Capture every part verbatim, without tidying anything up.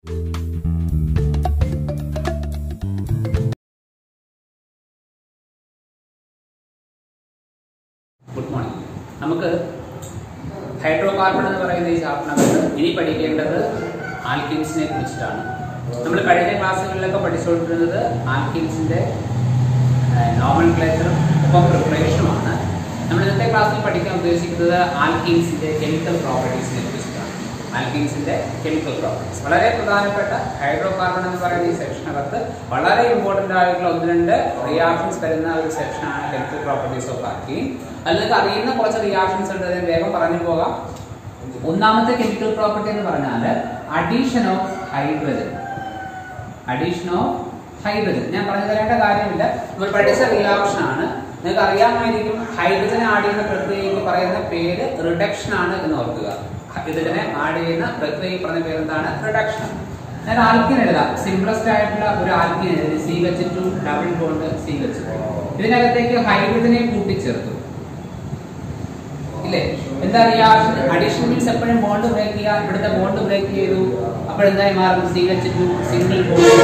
Good morning. നമുക്ക് hydrocarbon എന്ന് പറയുന്ന ഈ ചാപ്റ്ററിനകത്ത് ഇനി പഠിക്കേണ്ടത് ആൽക്കീൻസിനെ കുറിച്ചിട്ടാണ്. നമ്മൾ കഴിഞ്ഞ ക്ലാസ്സുകളിലൊക്കെ പഠിച്ചുകൊണ്ടിരുന്നത് ആൽക്കീൻസിന്റെ നോമൻക്ലേച്ചറും ഒപ്പം പ്രിപ്പറേഷനുമാണ്. നമ്മൾ ഇന്നത്തെ ക്ലാസ്സിൽ പഠിക്കാൻ ഉദ്ദേശിക്കുന്നത് ആൽക്കീൻസിന്റെ കെമിക്കൽ പ്രോപ്പർട്ടീസിനെ കുറിച്ചിട്ടാണ്. ആൽക്കീൻസിന്റെ കെമിക്കൽ പ്രോപ്പർട്ടീസ് വളരെ പ്രധാനപ്പെട്ട ഹൈഡ്രോകാർബൺ എന്ന് പറയുന്ന ഈ സെക്ഷനകത്ത് വളരെ ഇമ്പോർട്ടന്റ് ആയിട്ടുള്ള ഒന്ന് രണ്ട് റിയാക്ഷൻസ് വരുന്ന ഒരു സെക്ഷനാണ് കെമിക്കൽ പ്രോപ്പർട്ടീസ് ഓഫ് ആൽക്കീൻ. അതിൽ നിങ്ങൾക്ക് അറിയുന്ന കുറച്ച് റിയാക്ഷൻസ് ഉണ്ട്, അതിന് വേഗം പറഞ്ഞു പോകാം. ഒന്നാമത്തെ കെമിക്കൽ പ്രോപ്പർട്ടി എന്ന് പറഞ്ഞാൽ addition of hydrogen. Addition of hydrogen ഞാൻ പറഞ്ഞു തരേണ്ട കാര്യമില്ല, നമ്മൾ പഠിച്ച റിയാക്ഷൻ ആണ്. നിങ്ങൾക്ക് അറിയാമായിരിക്കും ഹൈഡ്രജൻ ആഡ് ചെയ്യുന്ന പ്രക്രിയയ്ക്ക് പറയുന്ന പേര് റിഡക്ഷൻ ആണ് എന്ന് ഓർക്കുക. ഹൈഡ്രജനെ ആഡ് ചെയ്യുന്ന പ്രക്രിയയ്ക്ക് പറഞ്ഞ പേര് എന്താണ്? റിഡക്ഷൻ. ഞാൻ ആൽക്കീൻ എഴുതാം. സിംപ്ലസ്റ്റ് ആയിട്ടുള്ള ഒരു ആൽക്കീൻ എഴുതി C H two double bond C H two. ഇതിനകത്തേക്ക് ഹൈഡ്രജനെ കൂട്ടിച്ചേർത്തു ഇല്ലേ? എന്താ റിയാക്ഷൻ? അഡീഷൻ മീൻസ് എപ്പോഴും ബോണ്ട് ബ്രേക്ക് ചെയ്യുക. ഇവിടുത്തെ ബോണ്ട് ബ്രേക്ക് ചെയ്തു, അപ്പോൾ എന്തായി മാറും? C H two single bond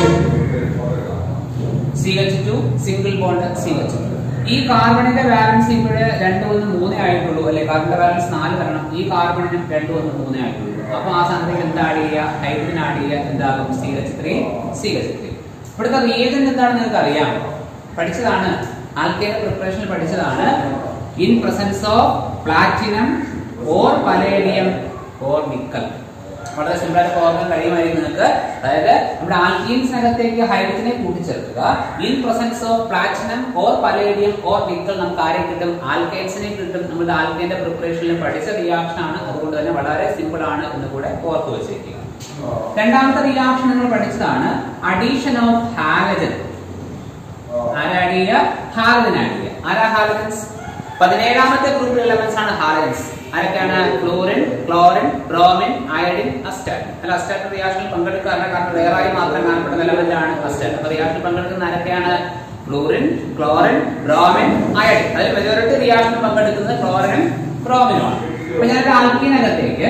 C H two single bond C H two. ഈ കാർബണിന്റെ ബാലൻസ് ഇവിടെ രണ്ട് ഒന്ന് മൂന്നേ ആയിട്ടുള്ളൂ അല്ലെ? കാർബണിന്റെ ബാലൻസ് നാല് തരണം, ഈ കാർബണിനും രണ്ട് ഒന്ന് മൂന്നേ ആയിട്ടുള്ളൂ. അപ്പൊ ആ സ്ഥാനത്തേക്ക് എന്താ ആഡ് ചെയ്യുക? ഹൈഡ്രജൻ ആഡ് ചെയ്യുക. എന്താകും? C H three C H three. ഇവിടുത്തെ റിയേജന്റ് എന്താണെന്ന് നിങ്ങൾക്ക് അറിയാം, പഠിച്ചതാണ്. ആൽക്കൈൻ പ്രിപ്പറേഷനിൽ പഠിച്ചതാണ്. In presence of platinum or palladium or nickel. വളരെ സിമ്പിൾ ആയിട്ട് ഓർക്കാൻ കഴിയുമായിരിക്കും നിങ്ങൾക്ക്. അതായത് നമ്മുടെ ആൽക്കീൻസിനകത്തേക്ക് ഹൈഡ്രജനെ കൂട്ടിച്ചേർക്കുക. In presence of platinum or palladium or nickel നമുക്ക് ആരെ കിട്ടും? ആൽക്കൈൻസിനെ കിട്ടും. നമ്മുടെ ആൽക്കൈന്റെ പ്രിപ്പറേഷനിൽ പഠിച്ച റിയാക്ഷൻ ആണ്, അതുകൊണ്ട് തന്നെ വളരെ സിമ്പിൾ ആണ് എന്ന് കൂടെ ഓർത്തു വെച്ചേക്കുക. രണ്ടാമത്തെ റിയാക്ഷൻ നമ്മൾ പഠിച്ചതാണ് അഡീഷൻ ഓഫ് ഹാലജൻ. ആരാ ആഡ് ചെയ്യുക? ഹാലജൻ ആഡ് ചെയ്യുക. ആരാ ഹാലജൻസ്? പതിനേഴാമത്തെ ഗ്രൂപ്പ് എലമെന്റ്സ് ആണ് ഹാലജൻസ്. ആരൊക്കെയാണ്? Chlorine, chlorine, bromine, iodine, astatine. അല്ല, അസ്റ്റാറ്റിൻ റിയാക്ഷനിൽ പങ്കെടുക്കാറില്ല, കാരണം റെയറായി മാത്രം കാണപ്പെടുന്ന എലമെന്റ് ആണ് അസ്റ്റാറ്റിൻ. അപ്പൊ റിയാക്ഷനിൽ പങ്കെടുക്കുന്ന ആരൊക്കെയാണ്? Chlorine, chlorine, bromine, iodine. അതിൽ മെജോറിറ്റി റിയാക്ഷനിൽ പങ്കെടുക്കുന്നത് ക്ലോറിനും ബ്രോമിനുമാണ്. അപ്പൊ ഞാനൊരു ആൽക്കീനകത്തേക്ക്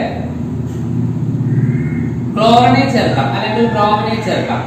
ക്ലോറിനെ ചേർക്കാം അല്ലെങ്കിൽ ബ്രോമിനെ ചേർക്കാം.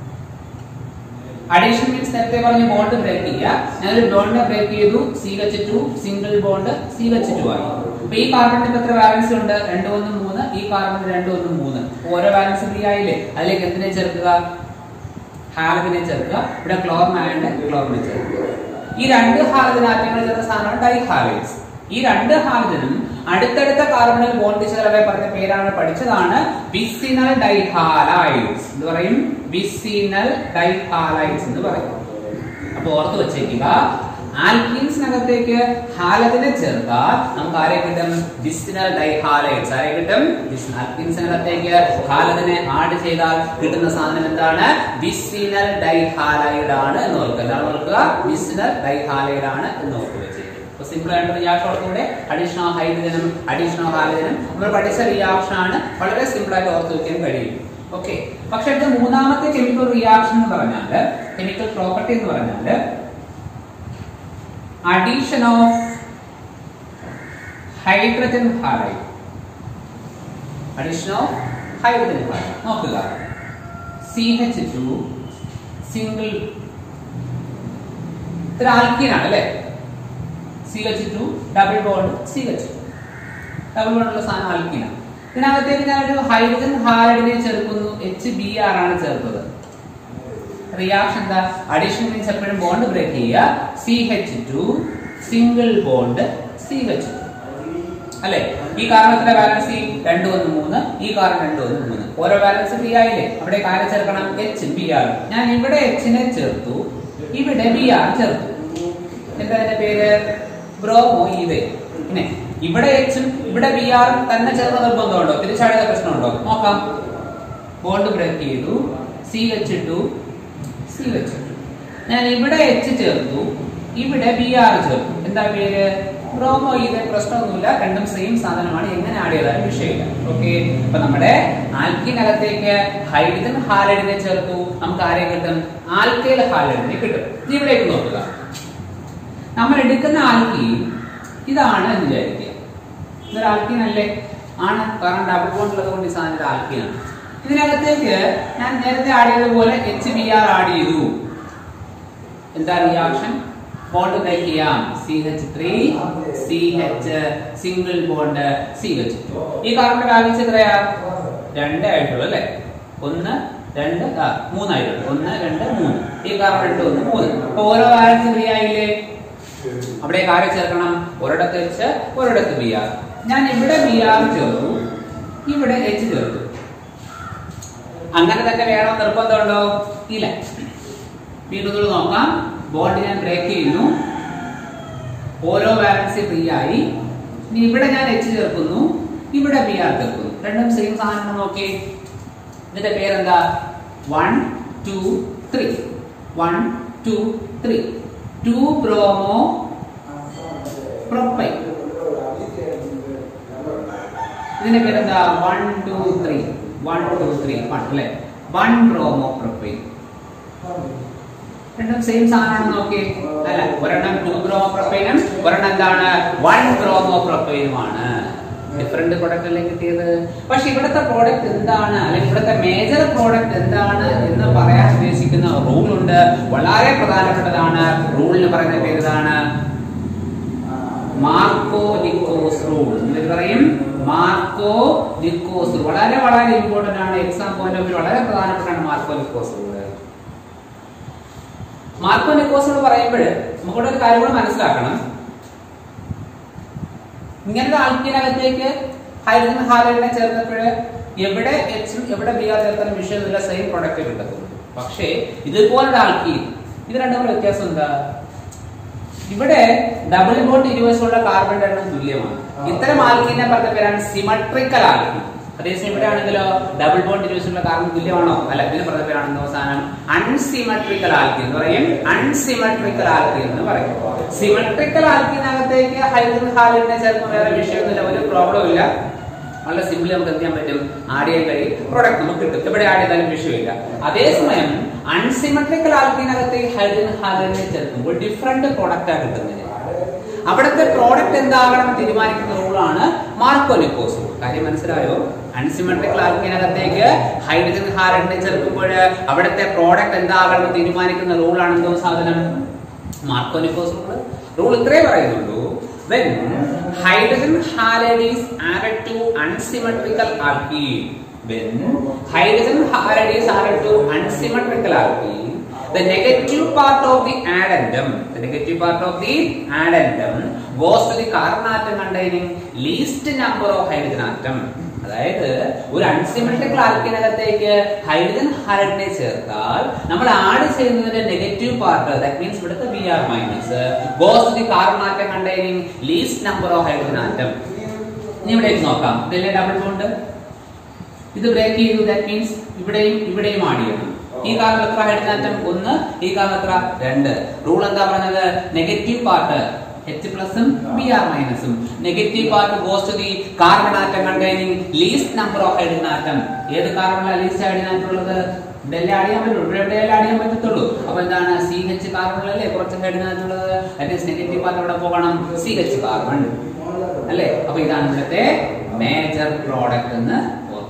അഡീഷൻ മീൻസ് നേരത്തെ പറഞ്ഞ ബോണ്ട് ബ്രേക്ക് ചെയ്യുക. ഞാനൊരു ബോണ്ട് ബ്രേക്ക് ചെയ്തു, C H two single bond C H two ആയി. അപ്പൊ ഈ കാർബണിന് എത്ര വാലൻസ് ഉണ്ട്? രണ്ട് ഒന്ന് മൂന്ന്. ഈ കാർബണിന് രണ്ട് ഒന്ന് മൂന്ന്. ഓരോ വാലൻസ് ഫ്രീ ആയില്ലേ? അതിലേക്ക് എന്തിനെ ചേർക്കുക? ഹാലജനെ ചേർക്കുക. ഇവിടെ ക്ലോറിൻ ആയതുകൊണ്ട് ക്ലോറിനെ ചേർക്കുക. ഈ രണ്ട് ഹാലജൻ ആറ്റങ്ങൾ ചേർന്ന സാധനമാണ് ഡൈഹാലൈഡ്സ്. ഈ രണ്ട് ഹാലജനും അടുത്തടുത്ത കാർബണിൽ ബോണ്ട് ചേർക്കാൻ പറഞ്ഞ പേരാണ് പഠിച്ചതാണ് വിസിനൽ ഡൈഹാലൈഡ്സ് എന്ന് പറയും. വിസിനൽ ഡൈഹാലൈഡ്സ് എന്ന് പറയും. അപ്പൊ ഓർത്ത് വെച്ചേക്കുക, ആൽക്കീൻസിനകത്തേക്ക് ഹാലജനെ ചേർത്താൽ നമുക്ക് ആരെ കിട്ടും? Vicinal dihalides. ആരെ കിട്ടും? ആൽക്കീൻസിനകത്തേക്ക് ഹാലജനെ ആഡ് ചെയ്താൽ കിട്ടുന്ന സാധനം എന്താണ്? വിസിനൽ ഡൈഹാലൈഡ് ആണ് എന്ന് ഓർക്കുക. എന്താണ് ഓർക്കുക? വിസിനൽ ഡൈഹാലൈഡ് ആണ് എന്ന് ഓർത്ത് വെച്ചേക്കുക. സിമ്പിൾ ആയിട്ട് റിയാക്ഷനോടുകൂടെ അഡീഷൻ ഓഫ് ഹൈഡ്രജനും അഡീഷൻ ഓഫ് ഹാലജനും നമ്മൾ പഠിച്ച റിയാക്ഷൻ ആണ്. വളരെ സിമ്പിൾ ആയിട്ട് ഓർത്ത് വെക്കാൻ കഴിയും. ഓക്കെ. പക്ഷെ ഇത് മൂന്നാമത്തെ കെമിക്കൽ റിയാക്ഷൻ എന്ന് പറഞ്ഞാല്, കെമിക്കൽ പ്രോപ്പർട്ടി എന്ന് പറഞ്ഞാല് addition of hydrogen halide. Addition of hydrogen halide നോക്കുക. സി എച്ച് ടു സിംഗിൾ, ഇത്ര ആൽക്കീൻ ആണ് അല്ലെ? C H two double bond C H two. Double ബോണ്ടുള്ള സാധനം ആൽക്കീനാണ്. ഇതിനകത്തേക്ക് ഞാനൊരു ഹൈഡ്രജൻ ഹാലൈഡിനെ ചേർക്കുന്നു. എച്ച് ബി ആർ ആണ് ചേർത്തത്. റിയാക്ഷൻ എന്താ? അഡീഷൻ മീൻസ് എപ്പോഴും ബോണ്ട് ബ്രേക്ക് ചെയ്യുക. C H two single bond C H two അല്ലെ? ഈ കാർബൺ എത്ര വാലൻസ്? രണ്ട് ഒന്ന് മൂന്ന്. ഈ കാർബൺ രണ്ട് ഒന്ന് മൂന്ന്. ഓരോ വാലൻസ് ഫ്രീ ആയില്ലേ? അവിടെ ആരെ ചേർക്കണം? H B R. ഞാൻ ഇവിടെ എച്ചിനെ ചേർത്തു, ഇവിടെ ബി ആർ ചേർത്തു. എന്താ അതിന്റെ പേര്? Bromoethane. പിന്നെ ഇവിടെ എച്ചും ഇവിടെ ബി ആറും തന്നെ ചേർന്ന നിർബന്ധമുണ്ടോ? തിരിച്ചടിയ പ്രശ്നമുണ്ടോ? നോക്കാം. ബോണ്ട് ബ്രേക്ക് ചെയ്തു, C H two C H two. ഞാൻ ഇവിടെ എച്ച് ചേർത്തു, ഇവിടെ ബി ആർ ചേർത്തു. എന്താ പേര്? Bromoethane. പ്രശ്നമൊന്നുമില്ല, രണ്ടും സെയിം സാധനമാണ്. എങ്ങനെ ആഡ് ചെയ്താലും വിഷയമില്ല. ഓക്കെ. അപ്പൊ നമ്മുടെ ആൽക്കീനകത്തേക്ക് ഹൈഡ്രജൻ ഹാലൈഡിനെ ചേർത്തു, നമുക്ക് ആരെ കിട്ടും? ആൽക്കൈൽ ഹാലൈഡിനെ കിട്ടും. ഇവിടേക്ക് നോക്കുക. നമ്മൾ എടുക്കുന്ന ആൽക്കീൻ ഇതാണ് എന്ന് വിചാരിക്കുക. ഇതൊരു ആൽക്കീൻ അല്ലേ? ആണ്, കാരണം ഡബിൾ ബോണ്ട് ഉള്ളത് കൊണ്ട് ഈ സാധനം ആൽക്കീനാണ്. ഇതിനകത്തേക്ക് ഞാൻ നേരത്തെ ആഡ് ചെയ്തതുപോലെ എച്ച് ബി ആർ ആഡ് ചെയ്തു. എന്താ റിയാക്ഷൻ? ബോണ്ട് ബ്രേക്ക് ചെയ്യാം. C H three C H single bond C H two. ഈ കാർബണിന്റെ വാല്യൂസ് എത്രയാ? രണ്ട് ആയിട്ടുള്ളൂ അല്ലെ? ഒന്ന് രണ്ട് മൂന്നായിട്ടുള്ളൂ. ഒന്ന് രണ്ട് മൂന്ന്. ഈ കാർബൺ രണ്ട് ഒന്ന് മൂന്ന്. അപ്പൊ ഓരോ വാലൻസ് ഫ്രീ ആയില്ലേ? അവിടെ കാര്യം ചേർക്കണം. ഒരിടത്ത് എച്ച് ഒരിടത്ത് ബി ആർ. ഞാൻ ഇവിടെ ബി ആർ ചേർത്തു, ഇവിടെ എച്ച് ചേർത്തു. അങ്ങനെ തന്നെ വേണം നിർബന്ധമുണ്ടോ? ഇല്ല. വീണ്ടും നോക്കാം. ബോണ്ട് ഞാൻ ബ്രേക്ക് ചെയ്യുന്നു. ഓരോ വാലൻസി ഫ്രീ ആയി. ഇനി ഇവിടെ ഞാൻ എച്ച് ചേർക്കുന്നു, ഇവിടെ ബി ആർ ചേർക്കുന്നു. രണ്ടും സെയിം സാധനം. നോക്കി, ഇതിന്റെ പേരെന്താ? One two three. One two three. Two bromopropane. ഇതിന്റെ പേരെന്താ? One two three. One two three one അല്ലെ? One bromopropane. രണ്ടും സെയിം സാധനമാണ്. നോക്കി, അല്ല, ഒരെണ്ണം ടു ബ്രോമോ പ്രൊപ്പൈനും ഒരെണ്ണം എന്താണ്? വൺ ബ്രോമോ പ്രൊപ്പൈനുമാണ്. ഡിഫറെന്റ് പ്രോഡക്റ്റ് അല്ലേ കിട്ടിയത്. പക്ഷെ ഇവിടുത്തെ പ്രോഡക്റ്റ് എന്താണ്, അല്ലെങ്കിൽ ഇവിടുത്തെ മേജർ പ്രോഡക്റ്റ് എന്താണ് എന്ന് പറയാൻ ഉദ്ദേശിക്കുന്ന റൂൾ ഉണ്ട്. വളരെ പ്രധാനപ്പെട്ടതാണ്. റൂളിന് പറയുന്ന പേര് ഇതാണ്, മാർക്കോ-നിക്കോസ് റൂൾ. എന്ത് പറയും? Markovnikov rule. വളരെ വളരെ ഇമ്പോർട്ടന്റ് ആണ്. എക്സാം പോയിന്റ് ഓഫ് വ്യൂ വളരെ പ്രധാനപ്പെട്ടാണ് മാർക്കോ-നിക്കോസ് റൂൾ. മാർക്കോ-നിക്കോസ് റൂൾ പറയുമ്പോൾ നമുക്കിവിടെ ഒരു കാര്യം കൂടെ മനസ്സിലാക്കണം. ഇങ്ങനത്തെ ആൽക്കീനകത്തേക്ക് ഹൈഡ്രജൻ ഹാലൈഡിനെ ചേർത്തപ്പോൾ എവിടെ എച്ചും എവിടെ ബി ആർ ചേർത്താലും വിഷയമില്ല, സെയിം പ്രൊഡക്റ്റ് കിട്ടത്തുള്ളൂ. പക്ഷേ ഇതുപോലുള്ള ആൽക്കീൻ, ഇത് രണ്ടും കൂടെ വ്യത്യാസം എന്താ? ഇവിടെ ഡബിൾ ബോണ്ട് ഇരുവശമുള്ള കാർബൺ എണ്ണം തുല്യമാണ്. ഇത്തരം ആൽക്കീനെ പറഞ്ഞ പേരാണ് സിമട്രിക്കൽ ആൽക്കീൻ. അതേസമയം ഇവിടെ ആണെങ്കിലോ ഡബിൾ ബോണ്ട് ഇരുവശമുള്ള കാർബൺ തുല്യമാണോ? അല്ല. ഇതിന് പറഞ്ഞ പേരാണെന്ന് അവസാനം അൺസിമട്രിക്കൽ ആൽക്കീൻ എന്ന് പറയും. അൺസിമട്രിക്കൽ ആൽക്കീൻ എന്ന് പറയും. സിമട്രിക്കൽ ആൽക്കീനകത്തേക്ക് ഹൈഡ്രജൻ ഹാലൈഡിനെ ചേർക്കുന്ന വേറെ വിഷയമൊന്നുമില്ല, ഒരു പ്രോബ്ലം ഇല്ല. വളരെ സിമ്പിളി നമുക്ക് എന്ത് ചെയ്യാൻ പറ്റും? ആഡ് ചെയ്യാൻ കഴിയും. പ്രൊഡക്റ്റ് നമുക്ക് കിട്ടും. ഇവിടെ ആഡ് ചെയ്താലും വിഷയമില്ല. അതേസമയം അൺസിമട്രിക്കൽ ആൽക്കീനകത്തേക്ക് ഹൈഡ്രജൻ ഹാലൈഡിനെ ചേർക്കുമ്പോൾ ഡിഫറെന്റ് പ്രോഡക്റ്റാണ് കിട്ടുന്നത്. അവിടുത്തെ പ്രോഡക്റ്റ് എന്താകണം തീരുമാനിക്കുന്ന റൂളാണ് മാർക്കോ-നിക്കോസ് റൂൾ. കാര്യം മനസ്സിലായോ? അൺസിമട്രിക്കൽ ആൽക്കീനകത്തേക്ക് ഹൈഡ്രജൻ ഹാലൈഡിനെ ചേർക്കുമ്പോൾ അവിടുത്തെ പ്രോഡക്റ്റ് എന്താകണം തീരുമാനിക്കുന്ന റൂളാണ് എന്തോ സാധനം? മാർക്കോ-നിക്കോസ് റൂൾ. റൂൾ ഇത്രേ പറയുന്നുള്ളൂ. When hydrogen halide is added to unsymmetrical alkene, when hydrogen halide is added to unsymmetrical alkene, the negative part of the addendum, the negative part of the addendum goes to the carbon atom containing least number of hydrogen atom. അതായത് ഒരു അൺസിമട്രിക്കൽ ആൽക്കീനകത്തേക്ക് hydrogen ഹാലൈഡിനെ ചേർത്താൽ നമ്മൾ add ചെയ്യുന്നതിന്റെ negative part, that means ഇവിടുത്തെ B R minus, goes to the carbon atom containing least number of hydrogen atom. ഇനി ഇവിടേക്ക് നോക്കാം. ഇതിലെ ഡബിൾ ബോണ്ട് ഇത് ബ്രേക്ക് ചെയ്തു, ദാറ്റ് മീൻസ് ഇവിടെയും ഇവിടെയും ആഡ് ചെയ്യണം. ഈ കാർബൺ എത്ര ഹൈഡ്രജൻ ആറ്റം? ഒന്ന്. ഈ കാർബൺ എത്ര? രണ്ട്. റൂൾ എന്താ പറഞ്ഞത്? നെഗറ്റീവ് പാർട്ട് എച്ച് പ്ലസും ബി ആർ മൈനസും, negative part goes to the carbon atom containing least number of hydrogen atom. ഏത് കാർബണിലാണ് ലീസ്റ്റ് ഹൈഡ്രജൻ ആറ്റം ഉള്ളത്? ഇതെല്ലാം ആഡ് ചെയ്യാൻ പറ്റുള്ളൂ. ഇവിടെ എവിടെ ആഡ് ചെയ്യാൻ പറ്റത്തുള്ളൂ. അപ്പൊ എന്താണ്? സി എച്ച് കാർബണിലല്ലേ കുറച്ച് ഹൈഡ്രജൻ ആറ്റം ഉള്ളത്. നെഗറ്റീവ് പാർട്ട് എവിടെ പോകണം? സി എച്ച് കാർബൺ അല്ലേ? അപ്പൊ ഇതാണ് ഇവിടുത്തെ മേജർ പ്രോഡക്റ്റ് എന്ന്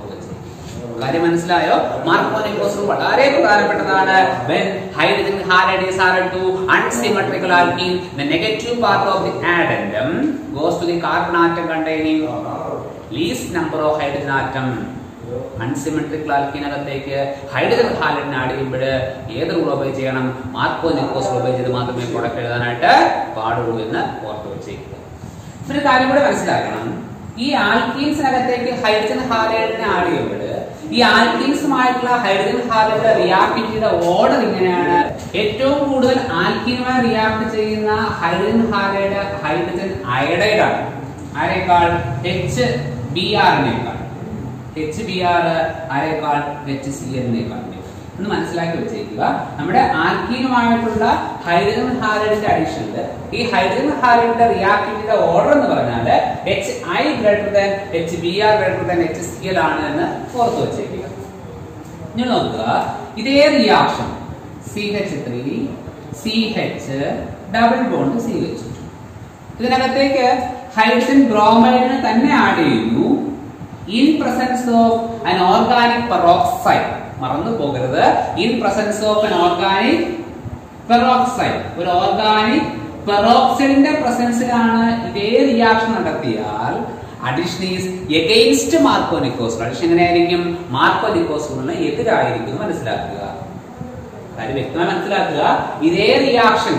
കാര്യം മനസ്സിലായോ? മാർക്കോ-നിക്കോസ് റൂൾ വളരെ പ്രധാനപ്പെട്ടതാണ്. When hydrogen halide is added to unsymmetrical alkene, the negative part of the addendum goes to the carbon atom containing least number of hydrogen atom. Unsymmetrical ആൽക്കീനകത്തേക്ക് ഹൈഡ്രജൻ ഹാലൈഡിനെ ആഡ് ചെയ്യുമ്പോൾ ഏത് rule ഉപയോഗിച്ച് ചെയ്യണം? മാർക്കോ-നിക്കോസ് റൂൾ ഉപയോഗിച്ച് മാത്രമേ പ്രോഡക്റ്റ് എഴുതാനായിട്ട് പാടുള്ളൂ എന്ന് ഓർത്ത് വെച്ചേക്കുക. ഒരു കാര്യം കൂടെ മനസ്സിലാക്കണം. ഈ ആൽക്കീൻസിനകത്തേക്ക് ഹൈഡ്രജൻ ഹാലൈഡിനെ ആഡ് ചെയ്യുമ്പോൾ ഈ ആൽക്കീൻസുമായിട്ടുള്ള ഹൈഡ്രജൻ ഹാലൈഡ് റിയാക്ടിവിറ്റിയുടെ ഓർഡർ ഇങ്ങനെയാണ്. ഏറ്റവും കൂടുതൽ ആൽക്കീനുമായി റിയാക്ട് ചെയ്യുന്ന ഹൈഡ്രജൻ ഹാലൈഡ് ഹൈഡ്രജൻ അയഡൈഡ് ആണ്. ആരേക്കാൾ? എച്ച് ബി ആറിനേക്കാൾ. എച്ച് ബി ആർ ആരേക്കാൾ? എച്ച് സി എല്ലിനേക്കാൾ. ഒന്ന് മനസ്സിലാക്കി വെച്ചേക്കുക. നമ്മുടെ ആൽക്കീനുമായിട്ടുള്ള ഹൈഡ്രജൻ ഹാലൈഡിന്റെ അഡീഷനിൽ ഈ ഹൈഡ്രജൻ ഹാലൈഡിന്റെ റിയാക്ടിവിറ്റിയുടെ ഓർഡർ എന്ന് പറഞ്ഞാൽ H I greater than H B R greater than H C L ആണ് എന്ന് ഓർത്ത് വെച്ചേക്കുക. ഇനി നോക്കുക, ഇതേ reaction C H three C H double bond C H two, ഇതിനകത്തേക്ക് ഹൈഡ്രജൻ ബ്രോമൈഡിനെ തന്നെ ആഡ് ചെയ്യുന്നു. in presence of an organic peroxide. മറന്നു പോകരുത്. in presence of an organic peroxide. ഒരു ഓർഗാനിക് പെറോക്സൈഡിന്റെ പ്രസൻസിലാണ് ഇതേ റിയാക്ഷൻ നടത്തിയാൽ അഡിഷൻ ഈസ് എഗെയിൻസ്റ്റ് മാർക്കോനിക്കോസ്. അഡിഷൻ എങ്ങനെയായിരിക്കും? മാർക്കോനിക്കോസിന് എതിരായിരിക്കും. മനസ്സിലാക്കുക, കാര്യം വ്യക്തമായി മനസ്സിലാക്കുക. ഇതേ റിയാക്ഷൻ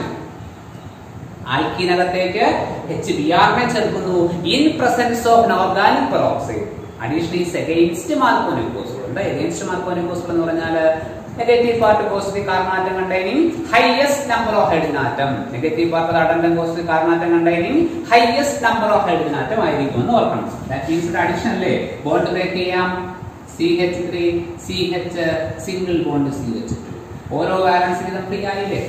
ആൽക്കീനകത്തേക്ക് എച്ച് ബി ആറിനെ ചേർക്കുന്നു in presence of an organic peroxide. Addition is against Markovnikov. എന്താ എഗെയിൻസ്റ്റ് മാർക്കോനിക്കോസ് എന്ന് പറഞ്ഞാൽ negative part positive carbon atom containing highest number of hydrogen atom. Negative part addendum positive carbon atom containing highest number of hydrogen atom ആയിരിക്കും എന്ന് ഓർക്കണം. That means addition അല്ലേ? Bond break ചെയ്യാം. C H three C H single bond C H two. ഓരോ valence വീതം free ആയില്ലേ?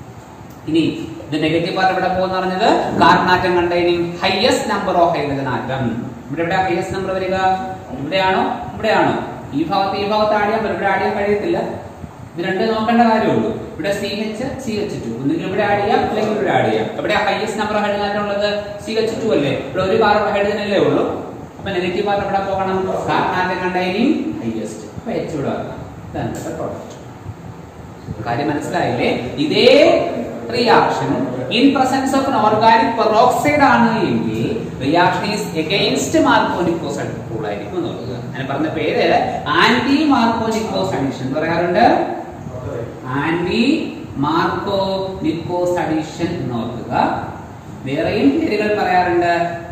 ഇനി ഇത് നെഗറ്റീവ് പാർട്ട് ഇവിടെ പോകുന്ന പറഞ്ഞത് carbon atom containing highest number of hydrogen atom. ഇവിടെ ഇവിടെ ഹൈയസ്റ്റ് നമ്പർ വരിക ഇവിടെയാണോ ഇവിടെയാണോ? ഈ ഭാഗത്ത് ഈ ഭാഗത്ത് ആഡ് ചെയ്യാൻ പറ്റും. ഇവിടെ ആഡ് ചെയ്യാൻ കഴിയത്തില്ല. ഇത് രണ്ട് നോക്കേണ്ട കാര്യമുള്ളൂ. ഇവിടെ C H C H two ഒന്നുകിൽ ഇവിടെ ആഡ് ചെയ്യാം അല്ലെങ്കിൽ ഇവിടെ ആഡ് ചെയ്യാം. ഇവിടെ highest number of hydrogen atom ഉള്ളത് സി എച്ച് ടു അല്ലേ? ഇവിടെ ഒരു കാർബൺ ഹൈഡ്രജൻ അല്ലേ ഉള്ളൂ. അപ്പൊ നെഗറ്റീവ് പാർട്ട് ഇവിടെ പോകണം. Carbon atom containing highest. അപ്പൊ എച്ച് ഇവിടെ വരണം. ഇതാണ് പ്രോഡക്റ്റ്. കാര്യം മനസ്സിലായില്ലേ? ഇതേ reaction in presence of an organic peroxide ആണ് എങ്കിൽ reaction is against Markovnikov rule ആയിരിക്കും എന്ന് നോക്കുക. ഞാൻ പറഞ്ഞ പേര് ആന്റി മാർക്കോനിക്കോസ് അഡിഷൻ പറയാറുണ്ട്. ആന്റി മാർക്കോനിക്കോസ് അഡിഷൻ എന്ന് ഓർക്കുക. വേറെയും പേരുകൾ പറയാറുണ്ട്.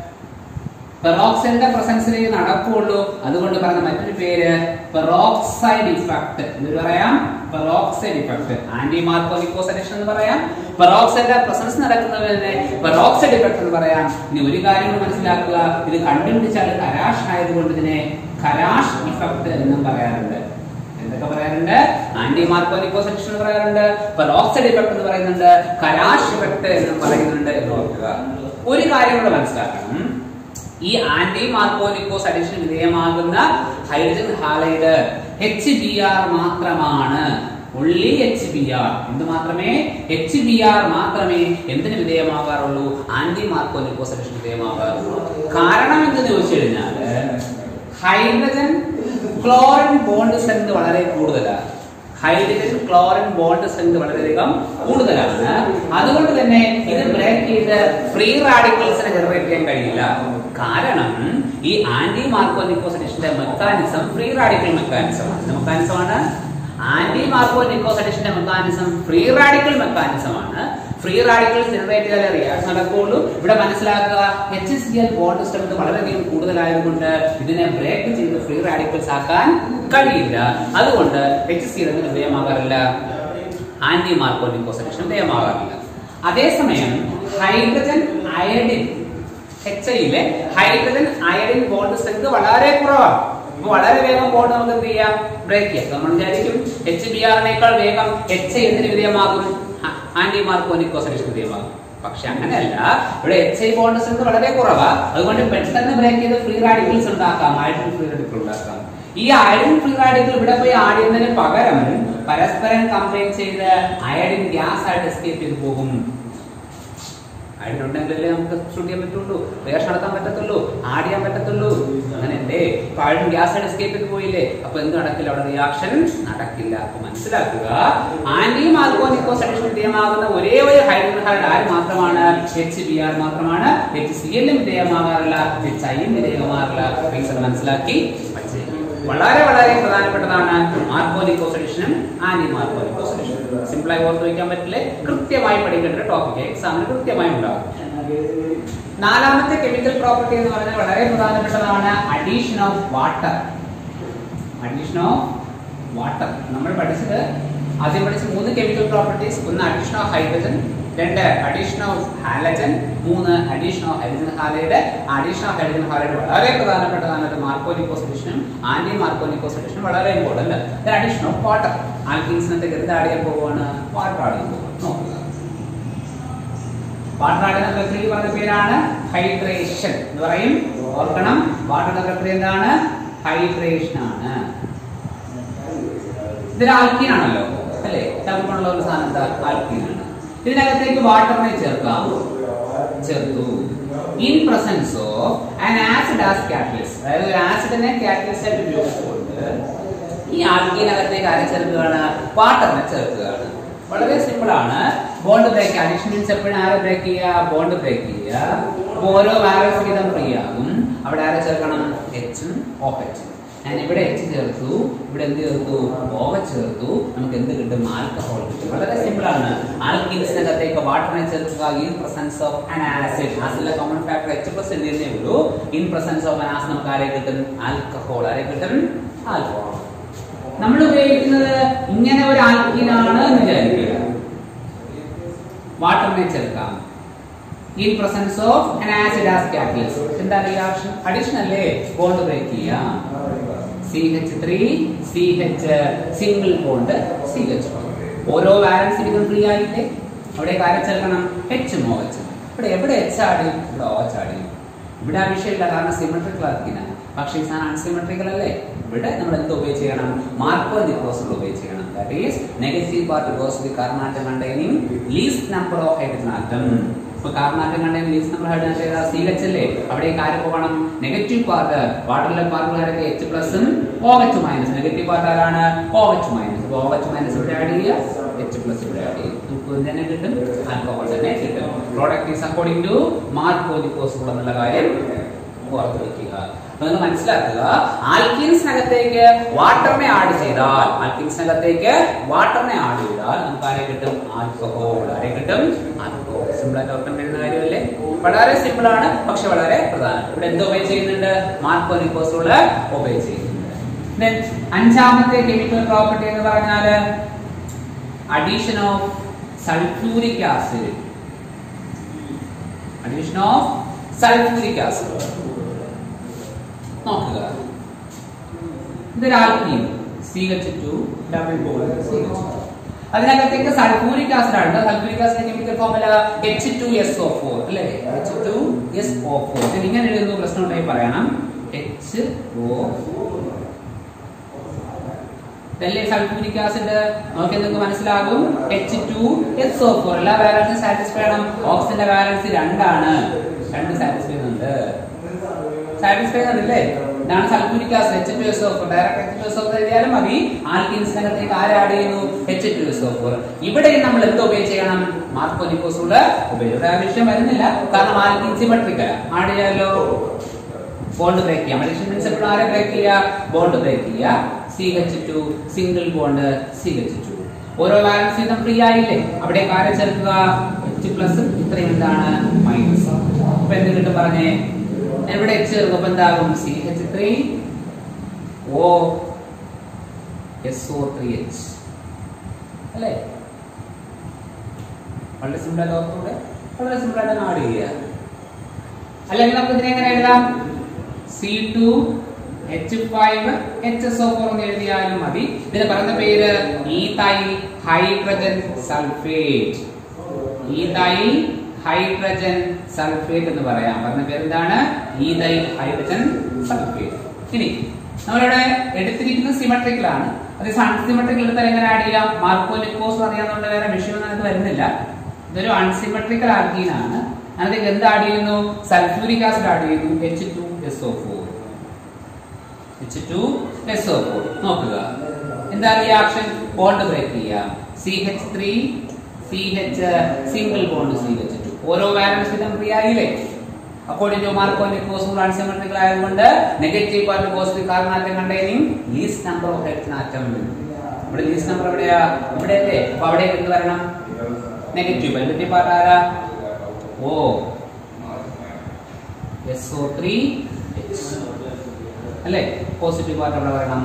പെറോക്സൈഡിന്റെ പ്രസൻസിലേ നടക്കുള്ളൂ. അതുകൊണ്ട് പറഞ്ഞ മറ്റൊരു പേര് പെറോക്സൈഡ് ഇഫക്ട് എന്ന് പറയാം. Peroxide effect anti Markovnikov addition എന്ന് പറയാം. പെറോക്സൈഡിന്റെ പ്രസൻസ് നടക്കുന്നതിനെ പെറോക്സൈഡ് ഇഫക്ട് എന്ന് പറയാം. ഇനി ഒരു കാര്യം മനസ്സിലാക്കുക, ഇത് കണ്ടുപിടിച്ചാൽ കരാഷ് ആയതുകൊണ്ട് ഇതിനെ കരാഷ് ഇഫക്ട് എന്നും പറയാറുണ്ട്. എന്തൊക്കെ പറയാറുണ്ട്? ആന്റി മാർക്കോനിക്കോസ് അഡിഷൻ എന്ന് പറയാറുണ്ട്, പെറോക്സൈഡ് ഇഫക്ട് എന്ന് പറയുന്നുണ്ട്, കരാഷ് ഇഫക്ട് എന്നും പറയുന്നുണ്ട് എന്ന് ഓർക്കുക. ഒരു കാര്യം കൂടെ മനസ്സിലാക്കണം. ഈ ആന്റി മാർക്കോനിക്കോസ് അഡിഷൻ വിധേയമാകുന്ന hydrogen halide H B R മാത്രമാണ്. ഉള്ളി എച്ച് ബി ആർ. എന്ത് മാത്രമേ? എച്ച് ബി ആർ മാത്രമേ എന്തിന് വിധേയമാകാറുള്ളൂ? Anti Markovnikov addition വിധേയമാകാറുള്ളൂ. കാരണം എന്തെന്ന് ചോദിച്ചു കഴിഞ്ഞാൽ ഹൈഡ്രജൻ ക്ലോറിൻ ബോണ്ട് സ്ട്രെങ്ത് വളരെ കൂടുതലാണ്. ഹൈഡ്രജൻ ക്ലോറിൻ ബോണ്ട് സ്ട്രെങ്ത് വളരെയധികം കൂടുതലാണ്. അതുകൊണ്ട് തന്നെ ഇത് ബ്രേക്ക് ചെയ്ത് ഫ്രീ റാഡിക്കൽസിനെ ജനറേറ്റ് ചെയ്യാൻ കഴിയില്ല. കാരണം ഈ ആന്റി മാർക്കോനിക്കോസ് അഡിഷന്റെ മെക്കാനിസം ഫ്രീ റാഡിക്കൽ മെക്കാനിസം ആണ്. മെക്കാനിസമാണ് ആന്റി മാർക്കോനിക്കോസ് അഡിഷന്റെ മെക്കാനിസം ഫ്രീ റാഡിക്കൽ മെക്കാനിസം ആണ്. ഫ്രീ റാഡിക്കൽസ് ജനറേറ്റ് ചെയ്താലേ റിയാക്ഷൻ നടക്കുകയുള്ളൂ. ഇവിടെ മനസ്സിലാക്കുക, H C L bond strength വളരെയധികം കൂടുതലായതുകൊണ്ട് ഇതിനെ ബ്രേക്ക് ചെയ്ത് ഫ്രീ റാഡിക്കൽസ് ആക്കാൻ കഴിയില്ല. അതുകൊണ്ട് എച്ച് സി എൽ വിധേയമാകാറില്ല, ആന്റി മാർക്കോനിക്കോസ് അഡിഷൻ വിധേയമാകാറില്ല. അതേസമയം ഹൈഡ്രജൻ അയഡിൻ എച്ച് ഐയിലെ ഹൈഡ്രജൻ അയഡിൻ ബോണ്ട് സ്ട്രെങ്ത് വളരെ കുറവാണ്. അപ്പൊ വളരെ വേഗം ബോണ്ട് നമുക്ക് എന്ത് ചെയ്യാം? ബ്രേക്ക് ചെയ്യാം. നമ്മൾ വിചാരിക്കും എച്ച് ബി ആറിനേക്കാൾ വേഗം എച്ച് ഐ എന്തിന് വിധേയമാകും? Anti Markovnikov addition വിധേയമാകും. പക്ഷെ അങ്ങനെയല്ല. ഇവിടെ എച്ച് ഐ ബോണ്ട് സ്ട്രെങ്ത് വളരെ കുറവാ. അതുകൊണ്ട് പെട്ടെന്ന് ബ്രേക്ക് ചെയ്ത് ഫ്രീ റാഡിക്കൽസ് ഉണ്ടാക്കാം, ഹൈഡ്രജൻ ഫ്രീ റാഡിക്കൽ ഉണ്ടാക്കാം. ഈ അയഡിൻ ഫ്രീ റാഡിക്കൽ ഇവിടെ പോയി ആഡ് ചെയ്യുന്നതിന് പകരം പരസ്പരം കമ്പൈൻ ചെയ്ത് അയഡിൻ ഗ്യാസ് ആയിട്ട് എസ്കേപ്പ് ചെയ്ത് പോകും. അയഡിൻ ഉണ്ടെങ്കിലല്ലേ നമുക്ക് ഷൂട്ട് ചെയ്യാൻ പറ്റുള്ളൂ, റിയാക്ഷൻ നടത്താൻ പറ്റത്തുള്ളൂ, ആഡ് ചെയ്യാൻ പറ്റത്തുള്ളൂ. അങ്ങനെയല്ലേ? ഇപ്പൊ അയഡിൻ ഗ്യാസ് ആയിട്ട് എസ്കേപ്പ് ചെയ്ത് പോയില്ലേ? അപ്പൊ എന്ത് നടക്കില്ല? അവിടെ റിയാക്ഷൻ നടക്കില്ല. അപ്പൊ മനസ്സിലാക്കുക, ആന്റി മാർക്കോനിക്കോസ് അഡിഷൻ വിധേയമാകുന്ന ഒരേ ഒരു ഹൈഡ്രജൻ ഹാലൈഡ് ആര് മാത്രമാണ്? എച്ച് ബി ആർ മാത്രമാണ്. എച്ച് സി എല്ലും വിധേയമാകാറില്ല, എച്ച് ഐയും വിധേയമാകാറില്ല. റീസൺ മനസ്സിലാക്കി പഠിച്ചേക്കും. വളരെ വളരെ പ്രധാനപ്പെട്ടതാണ് മാർക്കോനിക്കോസ് അഡിഷനും ആന്റി മാർക്കോനിക്കോസ് അഡിഷനും. സിമ്പിളായി ഓർത്ത് വയ്ക്കാൻ പറ്റില്ലേ? കൃത്യമായി പഠിക്കേണ്ട ഒരു ടോപ്പിക് എക്സാമിന് കൃത്യമായി ഉണ്ടാകും. നാലാമത്തെ കെമിക്കൽ പ്രോപ്പർട്ടി എന്ന് പറഞ്ഞാൽ വളരെ പ്രധാനപ്പെട്ടതാണ് addition of water. Addition of water നമ്മൾ പഠിച്ചത് ആദ്യം പഠിച്ച മൂന്ന് കെമിക്കൽ പ്രോപ്പർട്ടീസ്. ഒന്ന് അഡീഷൻ ഓഫ് ഹൈഡ്രജൻ, രണ്ട് അഡീഷൻ ഓഫ് ഹാലജൻ, മൂന്ന് addition of hydrogen halide. Addition of hydrogen halide വളരെ പ്രധാനപ്പെട്ടതാണ്. മാർക്കോനിക്കോസ് അഡിഷനും ആന്റി മാർക്കോനിക്കോസ് അഡിഷനും വളരെ ഇമ്പോർട്ടന്റ്. Addition of water. ആൽക്കീൻസിനകത്ത് എന്ത് ആഡ് ചെയ്യാൻ പോവുകയാണ്? വാട്ടർ ആഡ് ചെയ്യാൻ പോവുകയാണ്. നോക്കുക, വാട്ടർ ആഡ് ചെയ്യുന്ന പ്രക്രിയ പറഞ്ഞ പേരാണ് ഹൈഡ്രേഷൻ എന്ന് പറയും. ഓർക്കണം, വാട്ടർ പ്രക്രിയ എന്താണ്? ഹൈഡ്രേഷൻ ആണ്. ഇതൊരു ആൽക്കീൻ ആണല്ലോ അല്ലെ? ഡബിൾ ഒരു സാധനം ആൽക്കീൻ ആണ്. ഇതിനകത്തേക്ക് വാട്ടറിനെ ചേർക്കാം. ചേർത്തു. in presence of an acid as catalyst. അതായത് ഒരു ആസിഡിനെ കാറ്റലിസ്റ്റ് ആയിട്ട് ഉപയോഗിച്ചുകൊണ്ട് ഈ ആൽക്കീനകത്തേക്ക് ആരെ ചേർക്കുകയാണ്? വാട്ടറിനെ ചേർക്കുകയാണ്. വളരെ സിമ്പിൾ ആണ്. ബോണ്ട് ബ്രേക്ക് അഡിഷൻ മീൻസ് എപ്പോഴും ആരെ ബ്രേക്ക് ചെയ്യുക? ബോണ്ട് ബ്രേക്ക് ചെയ്യുക. അപ്പൊ ഓരോ വാലൻസ് വീതം ഫ്രീ ആകും. അവിടെ ആരെ ചേർക്കണം? എച്ചും ഓഹെച്ചും. ഞാൻ ഇവിടെ എച്ച് ചേർത്തു, ഇവിടെ എന്ത് ചേർത്തു? ഓഹെച്ച് ചേർത്തു. നമുക്ക് എന്ത് കിട്ടും? ആൽക്കഹോൾ കിട്ടും. വളരെ സിമ്പിൾ ആണ്. ആൽക്കീൻസിനകത്തേക്ക് വാട്ടറിനെ ചേർക്കുക in presence of an acid. ആസിഡിലെ കോമൺ ഫാക്ടർ എച്ച് പ്ലസ് എന്നേ ഉള്ളൂ. In presence of an acid നമുക്ക് ആരെ കിട്ടും? ആൽക്കഹോൾ. ആരെ കിട്ടും? ആൽക്കഹോൾ. നമ്മൾ ഉപയോഗിക്കുന്നത് ഇങ്ങനെ ഒരു ആൽക്കീനാണ് എന്ന് വിചാരിക്കുക. വാട്ടറിനെ ചേർക്കാം in presence of an acid as catalyst. എന്താ റിയാക്ഷൻ? അഡിഷൻ അല്ലേ? ബോണ്ട് ബ്രേക്ക് ചെയ്യാം. C H three C H single bond C H. ഓരോ വാലൻസ് ഇതിലും ഫ്രീ ആയില്ലേ? അവിടെ കാര്യം ചേർക്കണം എച്ചും ഓ എച്ചും. ഇവിടെ എവിടെ എച്ച് ആടി? ഇവിടെ ഓ എച്ച് ആടി. ഇവിടെ ആ വിഷയമില്ല, കാരണം സിമെട്രിക്കൽ ആർക്കിനാണ്. പക്ഷേ ഈ സാധനം അൺസിമെട്രിക്കൽ അല്ലേ? ഇവിടെ നമ്മൾ എന്ത് ഉപയോഗിച്ച് ചെയ്യണം? മാർക്കോ-നിക്കോസ് റൂൾ ഉപയോഗിച്ച് ചെയ്യണം. That is negative part goes to the carbon atom containing least number of hydrogen atom. ഇപ്പൊ carbon atom containing least number hydrogen atom ഏതാ? സി എച്ച് അല്ലേ? അവിടെ ഈ കാര്യം പോകണം. നെഗറ്റീവ് പാർട്ട് വാട്ടറിലെ പാർട്ടുകാരൊക്കെ എച്ച് പ്ലസും O H minus. Negative part ആരാണ്? O H minus. O H minus ഇവിടെ ആഡ് ചെയ്യുക, എച്ച് പ്ലസ് ഇവിടെ ആഡ് ചെയ്യും. നമുക്ക് തന്നെ കിട്ടും, ആൽക്കഹോൾ തന്നെ കിട്ടും. Product is according to മാർക്കോ-നിക്കോസ് rule എന്നുള്ള കാര്യം ഓർത്ത് വയ്ക്കുക. നിങ്ങൾ മനസ്സിലാക്കുക, ആൽക്കീൻസിനകത്തേക്ക് വാട്ടറിനെ ആഡ് ചെയ്താൽ ആൽക്കീൻസിനകത്തേക്ക് വാട്ടറിനെ ആഡ് ചെയ്താൽ നമുക്ക് ആരെ കിട്ടും? ആൽക്കഹോൾ. ആരെ കിട്ടും? ആൽക്കഹോൾ. സിമ്പിൾ ആയിട്ട് ഓർക്കാൻ കഴിയുന്ന കാര്യമല്ലേ? വളരെ സിമ്പിൾ ആണ്, പക്ഷെ വളരെ പ്രധാനം. ഇവിടെ എന്ത് ഉപയോഗം ചെയ്യുന്നുണ്ട്? മാർക്കോ-നിക്കോസ് റൂൾ ഉപയോഗം ചെയ്യുന്നുണ്ട്. അഞ്ചാമത്തെ കെമിക്കൽ പ്രോപ്പർട്ടി എന്ന് പറഞ്ഞാൽ addition of sulphuric acid. Addition of sulphuric acid നോക്കുക. ഇതൊരു alkene C H two double bond C H two. അതിനകത്തേക്ക് സൾഫ്യൂരിക് ആസിഡ് ആണ്. Sulphuric acid chemical formula H two S O four അല്ലേ? H two S O four. ഇങ്ങനെ എഴുതുന്ന പ്രശ്നം ഉണ്ടെങ്കിൽ പറയണം. എച്ച് ഒ ഇതല്ലേ സൾഫ്യൂരിക് ആസിഡ്. നമുക്ക് എന്തൊക്കെ മനസ്സിലാകും? H two S O four. എല്ലാ വാലൻസും സാറ്റിസ്ഫൈ ആണ്. ഓക്സിജന്റെ വാലൻസ് രണ്ടാണ്. രണ്ട് സാറ്റിസ്ഫൈ ചെയ്യുന്നുണ്ട്. സാറ്റിസ്ഫൈ ആണല്ലേ? ഇതാണ് sulphuric acid H two S O four. Direct H two S O four എഴുതിയാലും മതി. ആൽക്കീൻസിനകത്തേക്ക് ആരെ ആഡ് ചെയ്യുന്നു? H two S O four. ഇവിടെ നമ്മൾ എന്ത് ഉപയോഗിച്ച് ചെയ്യണം? മാർക്കോ-നിക്കോസ് റൂൾ ഉപയോഗിച്ച്. ആ വിഷയം വരുന്നില്ല, കാരണം ആൽക്കീൻ സിമെട്രിക്കൽ. ആഡ് ചെയ്യാലോ? ബോണ്ട് ബ്രേക്ക് ചെയ്യാം. അഡിഷൻ മീൻസ് എപ്പോഴും ആരെ ബ്രേക്ക് ചെയ്യുക? ബോണ്ട് ബ്രേക്ക് ചെയ്യുക. C H two single bond C H two. ഓരോ വാലൻസ് വീതം ഫ്രീ ആയില്ലേ? അവിടെ ആരെ ചേർക്കുക? H plus. ഇത്രയും എന്താണ്? മൈനസ്. അപ്പൊ എന്ത് കിട്ടും പറഞ്ഞേ? എവിടെ എച്ച് ചേർക്കുമ്പോൾ എന്താകും? C H three O S O three H അല്ലേ? വളരെ സിമ്പിൾ ആയിട്ട് ഓർത്തൂടെ? വളരെ സിമ്പിൾ ആയിട്ട് ആഡ് ചെയ്യുക. അല്ലെങ്കിൽ നമുക്ക് ഇതിനെ എങ്ങനെ എഴുതാം? C two H five H S O four എന്ന് എഴുതിയാലും മതി. ഇതിന് പറയുന്ന പേര് ethyl hydrogen sulphate. Ethyl hydrogen sulphate എന്ന് പറയാം. പറഞ്ഞ പേര് എന്താണ്? Ethyl hydrogen sulphate. ഇനി നമ്മളിവിടെ എടുത്തിരിക്കുന്നത് സിമെട്രിക്കൽ ആണ്. അത് അൺസിമെട്രിക്കൽ എടുത്താൽ എങ്ങനെ ആഡ് ചെയ്യാം? മാർക്കോ-നിക്കോസ് അറിയാവുന്ന വേറെ വിഷയമൊന്നും അതിനകത്ത് വരുന്നില്ല. ഇതൊരു അൺസിമെട്രിക്കൽ ആൽക്കീൻ ആണ്. അതിലേക്ക് എന്ത് ആഡ് ചെയ്യുന്നു? സൾഫ്യൂരിക് ആസിഡ് ആഡ് ചെയ്യുന്നു. H two S O four. H two S O four. നോക്കുക എന്താ റിയാക്ഷൻ? ബോണ്ട് ബ്രേക്ക് ചെയ്യാം. C H three C H single bond C H two. ഓരോ വാലൻസ് വീതം ഫ്രീ ആയില്ലേ? അക്കോർഡിംഗ് ടു മാർക്കോ-നിക്കോസ് റൂൾ അൺസിമെട്രിക്കൽ ആയതുകൊണ്ട് negative part goes to carbon atom containing least number of hydrogen atom. ഇവിടെ least number എവിടെയാ? ഇവിടെ അല്ലേ? അപ്പൊ അവിടെ എന്ത് വരണം? നെഗറ്റീവ്. നെഗറ്റീവ് പാർട്ട് ആരാ? O S O three H അല്ലേ? പോസിറ്റീവ് പാർട്ട് അവിടെ വരണം.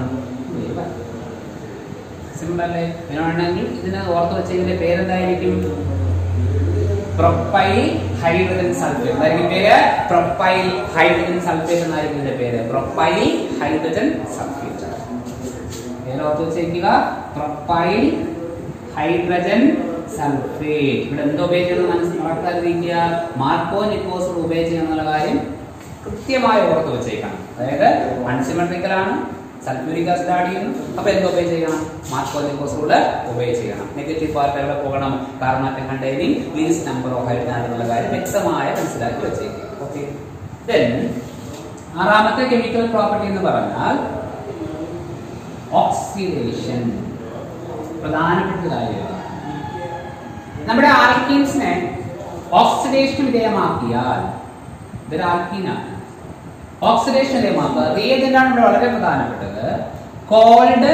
സിമ്പിൾ അല്ലേ? വേണമെങ്കിൽ ഇതിനെ ഓർത്ത് വെച്ചതിന്റെ പേരെന്തായിരിക്കും? പ്രൊപ്പൈൽ ഹൈഡ്രജൻ സൾഫേറ്റ് എന്നായിരിക്കും പേര്. പ്രൊപ്പൈൽ ഹൈഡ്രജൻ സൾഫേറ്റ് എന്നായിരിക്കും ഇതിന്റെ പേര്. Propyl hydrogen sulphate. പേര് ഓർത്ത് വെച്ചേക്കുക. Propyl hydrogen sulphate. ഇവിടെ എന്തോ ഉപയോഗിക്കുന്നത് മനസ്സിലാക്കാതിരിക്കുക. മാർക്കോ-നിക്കോസ് റൂൾ ഉപയോഗിക്കുക എന്നുള്ള കാര്യം കൃത്യമായി ഓർത്ത് വെച്ചേക്കണം. അതായത് അൺസിമെട്രിക്കൽ ആണ്. സൾഫ്യൂരിക് ആസിഡ് ആഡ് ചെയ്യുന്നു. അപ്പൊ എന്തോ ഉപയോഗിച്ച് ചെയ്യണം? മാർക്കോ-നിക്കോസ് റൂൾ ഉപയോഗിച്ച് ചെയ്യണം. നെഗറ്റീവ് പാർട്ട് എവിടെ പോകണം? Carbon atom containing least number of hydrogen atom എന്നുള്ള കാര്യം വ്യക്തമായി മനസ്സിലാക്കി വെച്ചേക്കും. ഓക്കെ. ഓക്കെ. ദെൻ ആറാമത്തെ കെമിക്കൽ പ്രോപ്പർട്ടി എന്ന് പറഞ്ഞാൽ ഓക്സിഡേഷൻ. പ്രധാനപ്പെട്ട കാര്യമാണ്. നമ്മുടെ ആൽക്കീൻസിനെ ഓക്സിഡേഷൻ വിധേയമാക്കിയാൽ, ഇതൊരു ആൽക്കീനാണ്, ഓക്സിഡേഷൻ വിധേയമാക്കുക റിയേജന്റ് ആണ് ഇവിടെ വളരെ പ്രധാനപ്പെട്ടത്. Cold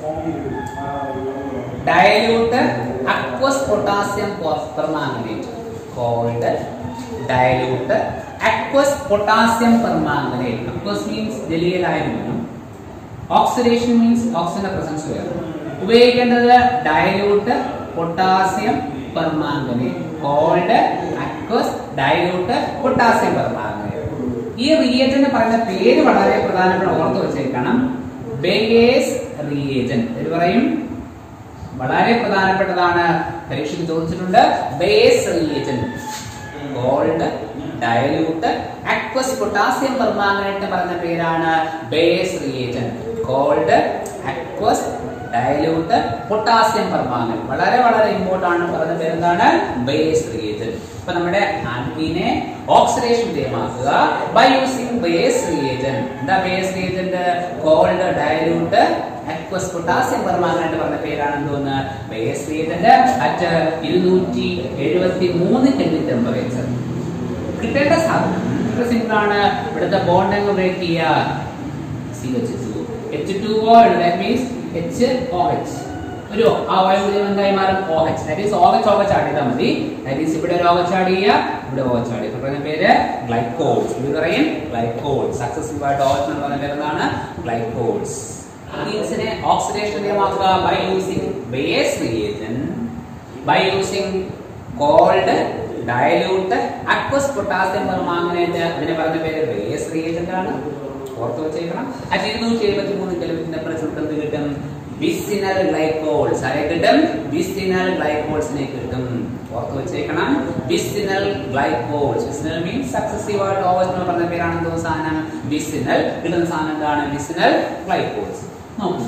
dilute aqueous potassium permanganate. Cold dilute aqueous potassium permanganate. Aqueous means ജലീയലായിരുന്നു, ഓക്സിഡേഷൻ മീൻസ് ഓക്സിജന്റെ പ്രസൻസ് വേണം. ഉപയോഗിക്കേണ്ടത് dilute potassium permanganate. Cold aqueous dilute potassium permanganate. ഈ റിയേജന്റ് പറയുന്ന പേര് വളരെ പ്രധാനപ്പെട്ട, ഓർത്ത് വെച്ചേക്കണം. ബേസ് റിയേജന്റ് എന്ന് പറയും, വളരെ പ്രധാനപ്പെട്ടതാണ്, പരീക്ഷയ്ക്ക് ചോദിച്ചിട്ടുണ്ട്. Baeyer's reagent cold dilute aqueous potassium permanganate പറയുന്ന പേരാണ് Baeyer's reagent. Cold aqueous dilute potassium permanganate വളരെ വളരെ ഇമ്പോർട്ടന്റ് ആണ്. പറയുന്ന പേരെന്താണ്? Baeyer's reagent. ഇപ്പൊ നമ്മുടെ ആൽക്കീനെ ഓക്സിഡേഷൻ വിധേയമാക്കുക ബൈ യൂസിംഗ് ബേസ് റിയേജന്റ്. എന്താ Baeyer's reagent? Cold dilute aqueous potassium permanganate പറഞ്ഞ പേരാണ് എന്തോന്ന്? ബേസ് റിയേജന്റ് അറ്റ് ഇരുന്നൂറ്റി എഴുപത്തി മൂന്ന് കെൽവിൻ ടെമ്പറേച്ചർ. കിട്ടേണ്ട സാധനം സിമ്പിൾ ആണ്. ഇവിടുത്തെ ബോണ്ട് അങ്ങ് ബ്രേക്ക് ചെയ്യുക. C H two H two O, that means H O H. ഒരു ആ വായുമൂല്യം എന്തായി മാറും? O H. That is O H O H add ചെയ്താൽ മതി. ദാറ്റ് ഈസ് ഇവിടെ ഒരു ഒ എച്ച് ആഡ് ചെയ്യുക, ഇവിടെ ഒ എച്ച് ആഡ് ചെയ്യുക. പറയുന്ന പേര് ഗ്ലൈക്കോൾസ്. ഇത് പറയും ഗ്ലൈക്കോൾസ്. സക്സസീവ് ആയിട്ട് ഒ എച്ച് എന്ന് പറയുന്ന പേരെന്താണ്? ഗ്ലൈക്കോൾസ്. ആൽക്കീൻസിനെ ഓക്സിഡേഷൻ വിധേയമാക്കുക by using Baeyer's reagent, by using cold dilute aqueous potassium permanganate. അതിനെ പറഞ്ഞ പേര് ബേസ് റിയേജന്റ് ആണ്. ഓർത്ത് വെച്ചേക്കണം. അറ്റ് ഇരുന്നൂറ്റി എഴുപത്തി മൂന്ന് കെൽവിൻ ടെമ്പറേച്ചർ എന്ത് കിട്ടും? Vicinal glycols. ആരെ കിട്ടും? വിസിനൽ ഗ്ലൈക്കോൾസിനെ കിട്ടും. ഓർത്ത് വെച്ചേക്കണം. Vicinal glycols. Vicinal means successive ആയിട്ട് ഒ എച്ച് എന്ന് പറഞ്ഞ പേരാണ് എന്തോ സാധനം? വിസിനൽ. കിട്ടുന്ന സാധനം എന്താണ്? Vicinal glycols. നോക്കുക,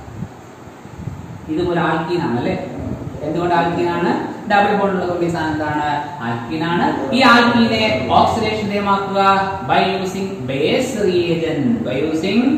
ഇതും ഒരു ആൽക്കീൻ ആണ് അല്ലേ? എന്തുകൊണ്ട് ആൽക്കീൻ ആണ്? ഡബിൾ ബോണ്ട് ഉള്ള ഈ സാധനം എന്താണ്? ആൽക്കീൻ ആണ്. ഈ ആൽക്കീനെ ഓക്സിഡേഷൻ വിധേയമാക്കുക by using Baeyer's reagent. By using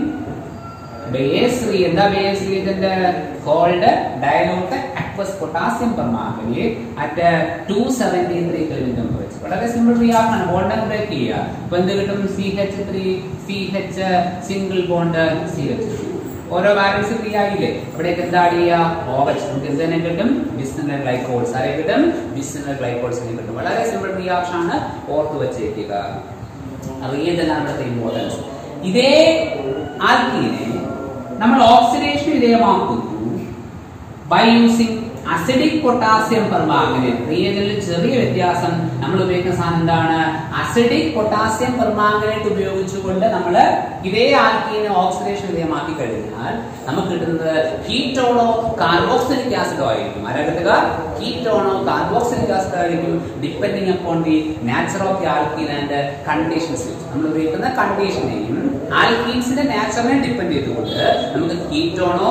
Baeyer's reagent. എന്താ Baeyer's reagent? Cold dilute aqueous potassium permanganate at two seventy-three kelvin temperature. വളരെ സിമ്പിൾ റിയാക്ഷൻ ആണ്. ബോണ്ട് ബ്രേക്ക് ചെയ്യുക. അപ്പൊ എന്ത് കിട്ടും? C H three C H single bond C H two. ഓരോ valence free ആയില്ലേ? അവിടേക്ക് എന്താ ആഡ് ചെയ്യുക? O H. നമുക്ക് എന്ത് തന്നെ കിട്ടും? Vicinal glycols. ആരെ കിട്ടും? വിസിനൽ ഗ്ലൈക്കോൾസിനെ കിട്ടും. വളരെ സിമ്പിൾ റിയാക്ഷൻ ആണ്. ഓർത്ത് വെച്ചേക്കുക. അറിയതെല്ലാം ഇവിടുത്തെ ഇമ്പോർട്ടൻസ്. ഇതേ ആൽക്കീനെ നമ്മൾ ഓക്സിഡേഷൻ വിധേയമാക്കുന്നു by using acidic potassium permanganate. റിയേജന്റിൽ ചെറിയ വ്യത്യാസം. നമ്മൾ ഉപയോഗിക്കുന്ന സാധനം എന്താണ്? അസിഡിക് പൊട്ടാസ്യം പെർമാംഗനേറ്റ് ഉപയോഗിച്ചുകൊണ്ട് നമ്മൾ ഇതേ ആൽക്കീനെ ഓക്സിഡേഷൻ വിധേയമാക്കി കഴിഞ്ഞാൽ നമുക്ക് കിട്ടുന്നത് കീറ്റോണോ കാർബോക്സിലിക് ആസിഡോ ആയിരിക്കും. ആരാ കിട്ടുക? കീറ്റോണോ കാർബോക്സിലിക് ആസിഡ് ആയിരിക്കും. Depending upon the nature of the alkene and conditions. നമ്മൾ ഉപയോഗിക്കുന്ന കണ്ടീഷനെയും ആൽക്കീൻസിന്റെ നാച്ചറിനെ ഡിപ്പെൻഡ് ചെയ്തുകൊണ്ട് നമുക്ക് കീറ്റോണോ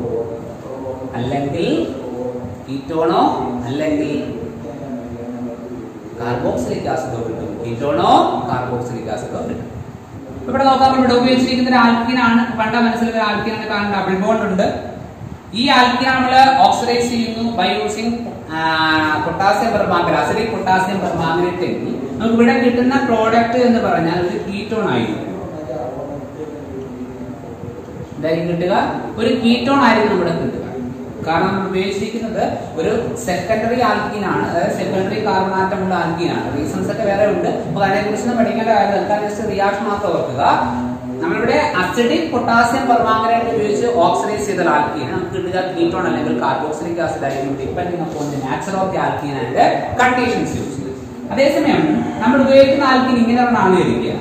അല്ലെങ്കിൽ കീറ്റോണോ അല്ലെങ്കിൽ കാർബോക്സിലിക് ആസിഡോ കിട്ടും. കീറ്റോണോ കാർബോക്സിലിക് ആസിഡോ കിട്ടും. ഇവിടെ നോക്കാം, ഇവിടെ ഉപയോഗിച്ചിരിക്കുന്ന ഒരു ആൽക്കീൻ ആണ്. കണ്ട മനസ്സിലൊരു ആൽക്കീൻ ആണ്. കാരണം ഡബിൾ ബോണ്ട് ഉണ്ട്. ഈ ആൽക്കീൻ നമ്മൾ ഓക്സിഡൈസ് ചെയ്യുന്നു by using potassium permanganate, acidic potassium permanganate. നമുക്ക് ഇവിടെ കിട്ടുന്ന പ്രോഡക്റ്റ് എന്ന് പറഞ്ഞാൽ ഒരു കീറ്റോൺ ആയിരിക്കും. എന്തായിരിക്കും കിട്ടുക? ഒരു കീറ്റോൺ ആയിരിക്കും നമ്മുടെ കിട്ടുക. കാരണം നമ്മൾ ഉപയോഗിച്ചിരിക്കുന്നത് ഒരു സെക്കൻഡറി ആൽക്കീൻ ആണ്, അതായത് സെക്കൻഡറി കാർബൺ ആറ്റമുള്ള ആൽക്കീൻ ആണ്. റീസൺസ് ഒക്കെ വേറെ ഉണ്ട്. അപ്പൊ അതിനെ കുറിച്ച് പഠിക്കേണ്ട കാര്യം ജസ്റ്റ് റിയാക്ഷൻ മാത്രം ഓർക്കുക. നമ്മളിവിടെ അസിഡിക് പൊട്ടാസ്യം പെർമാംഗനേറ്റ് ഉപയോഗിച്ച് ഓക്സിഡൈസ് ചെയ്ത ആൽക്കീൻ നമുക്ക് കിട്ടുക കീറ്റോൺ അല്ലെങ്കിൽ കാർബോക്സിലിക് ആസിഡ് ആയിരിക്കും. Depending upon the nature of the alkene and conditions use ചെയ്ത്. അതേസമയം നമ്മൾ ഉപയോഗിക്കുന്ന ആൽക്കീൻ ഇങ്ങനെ ആണ് ഇരിക്കുക.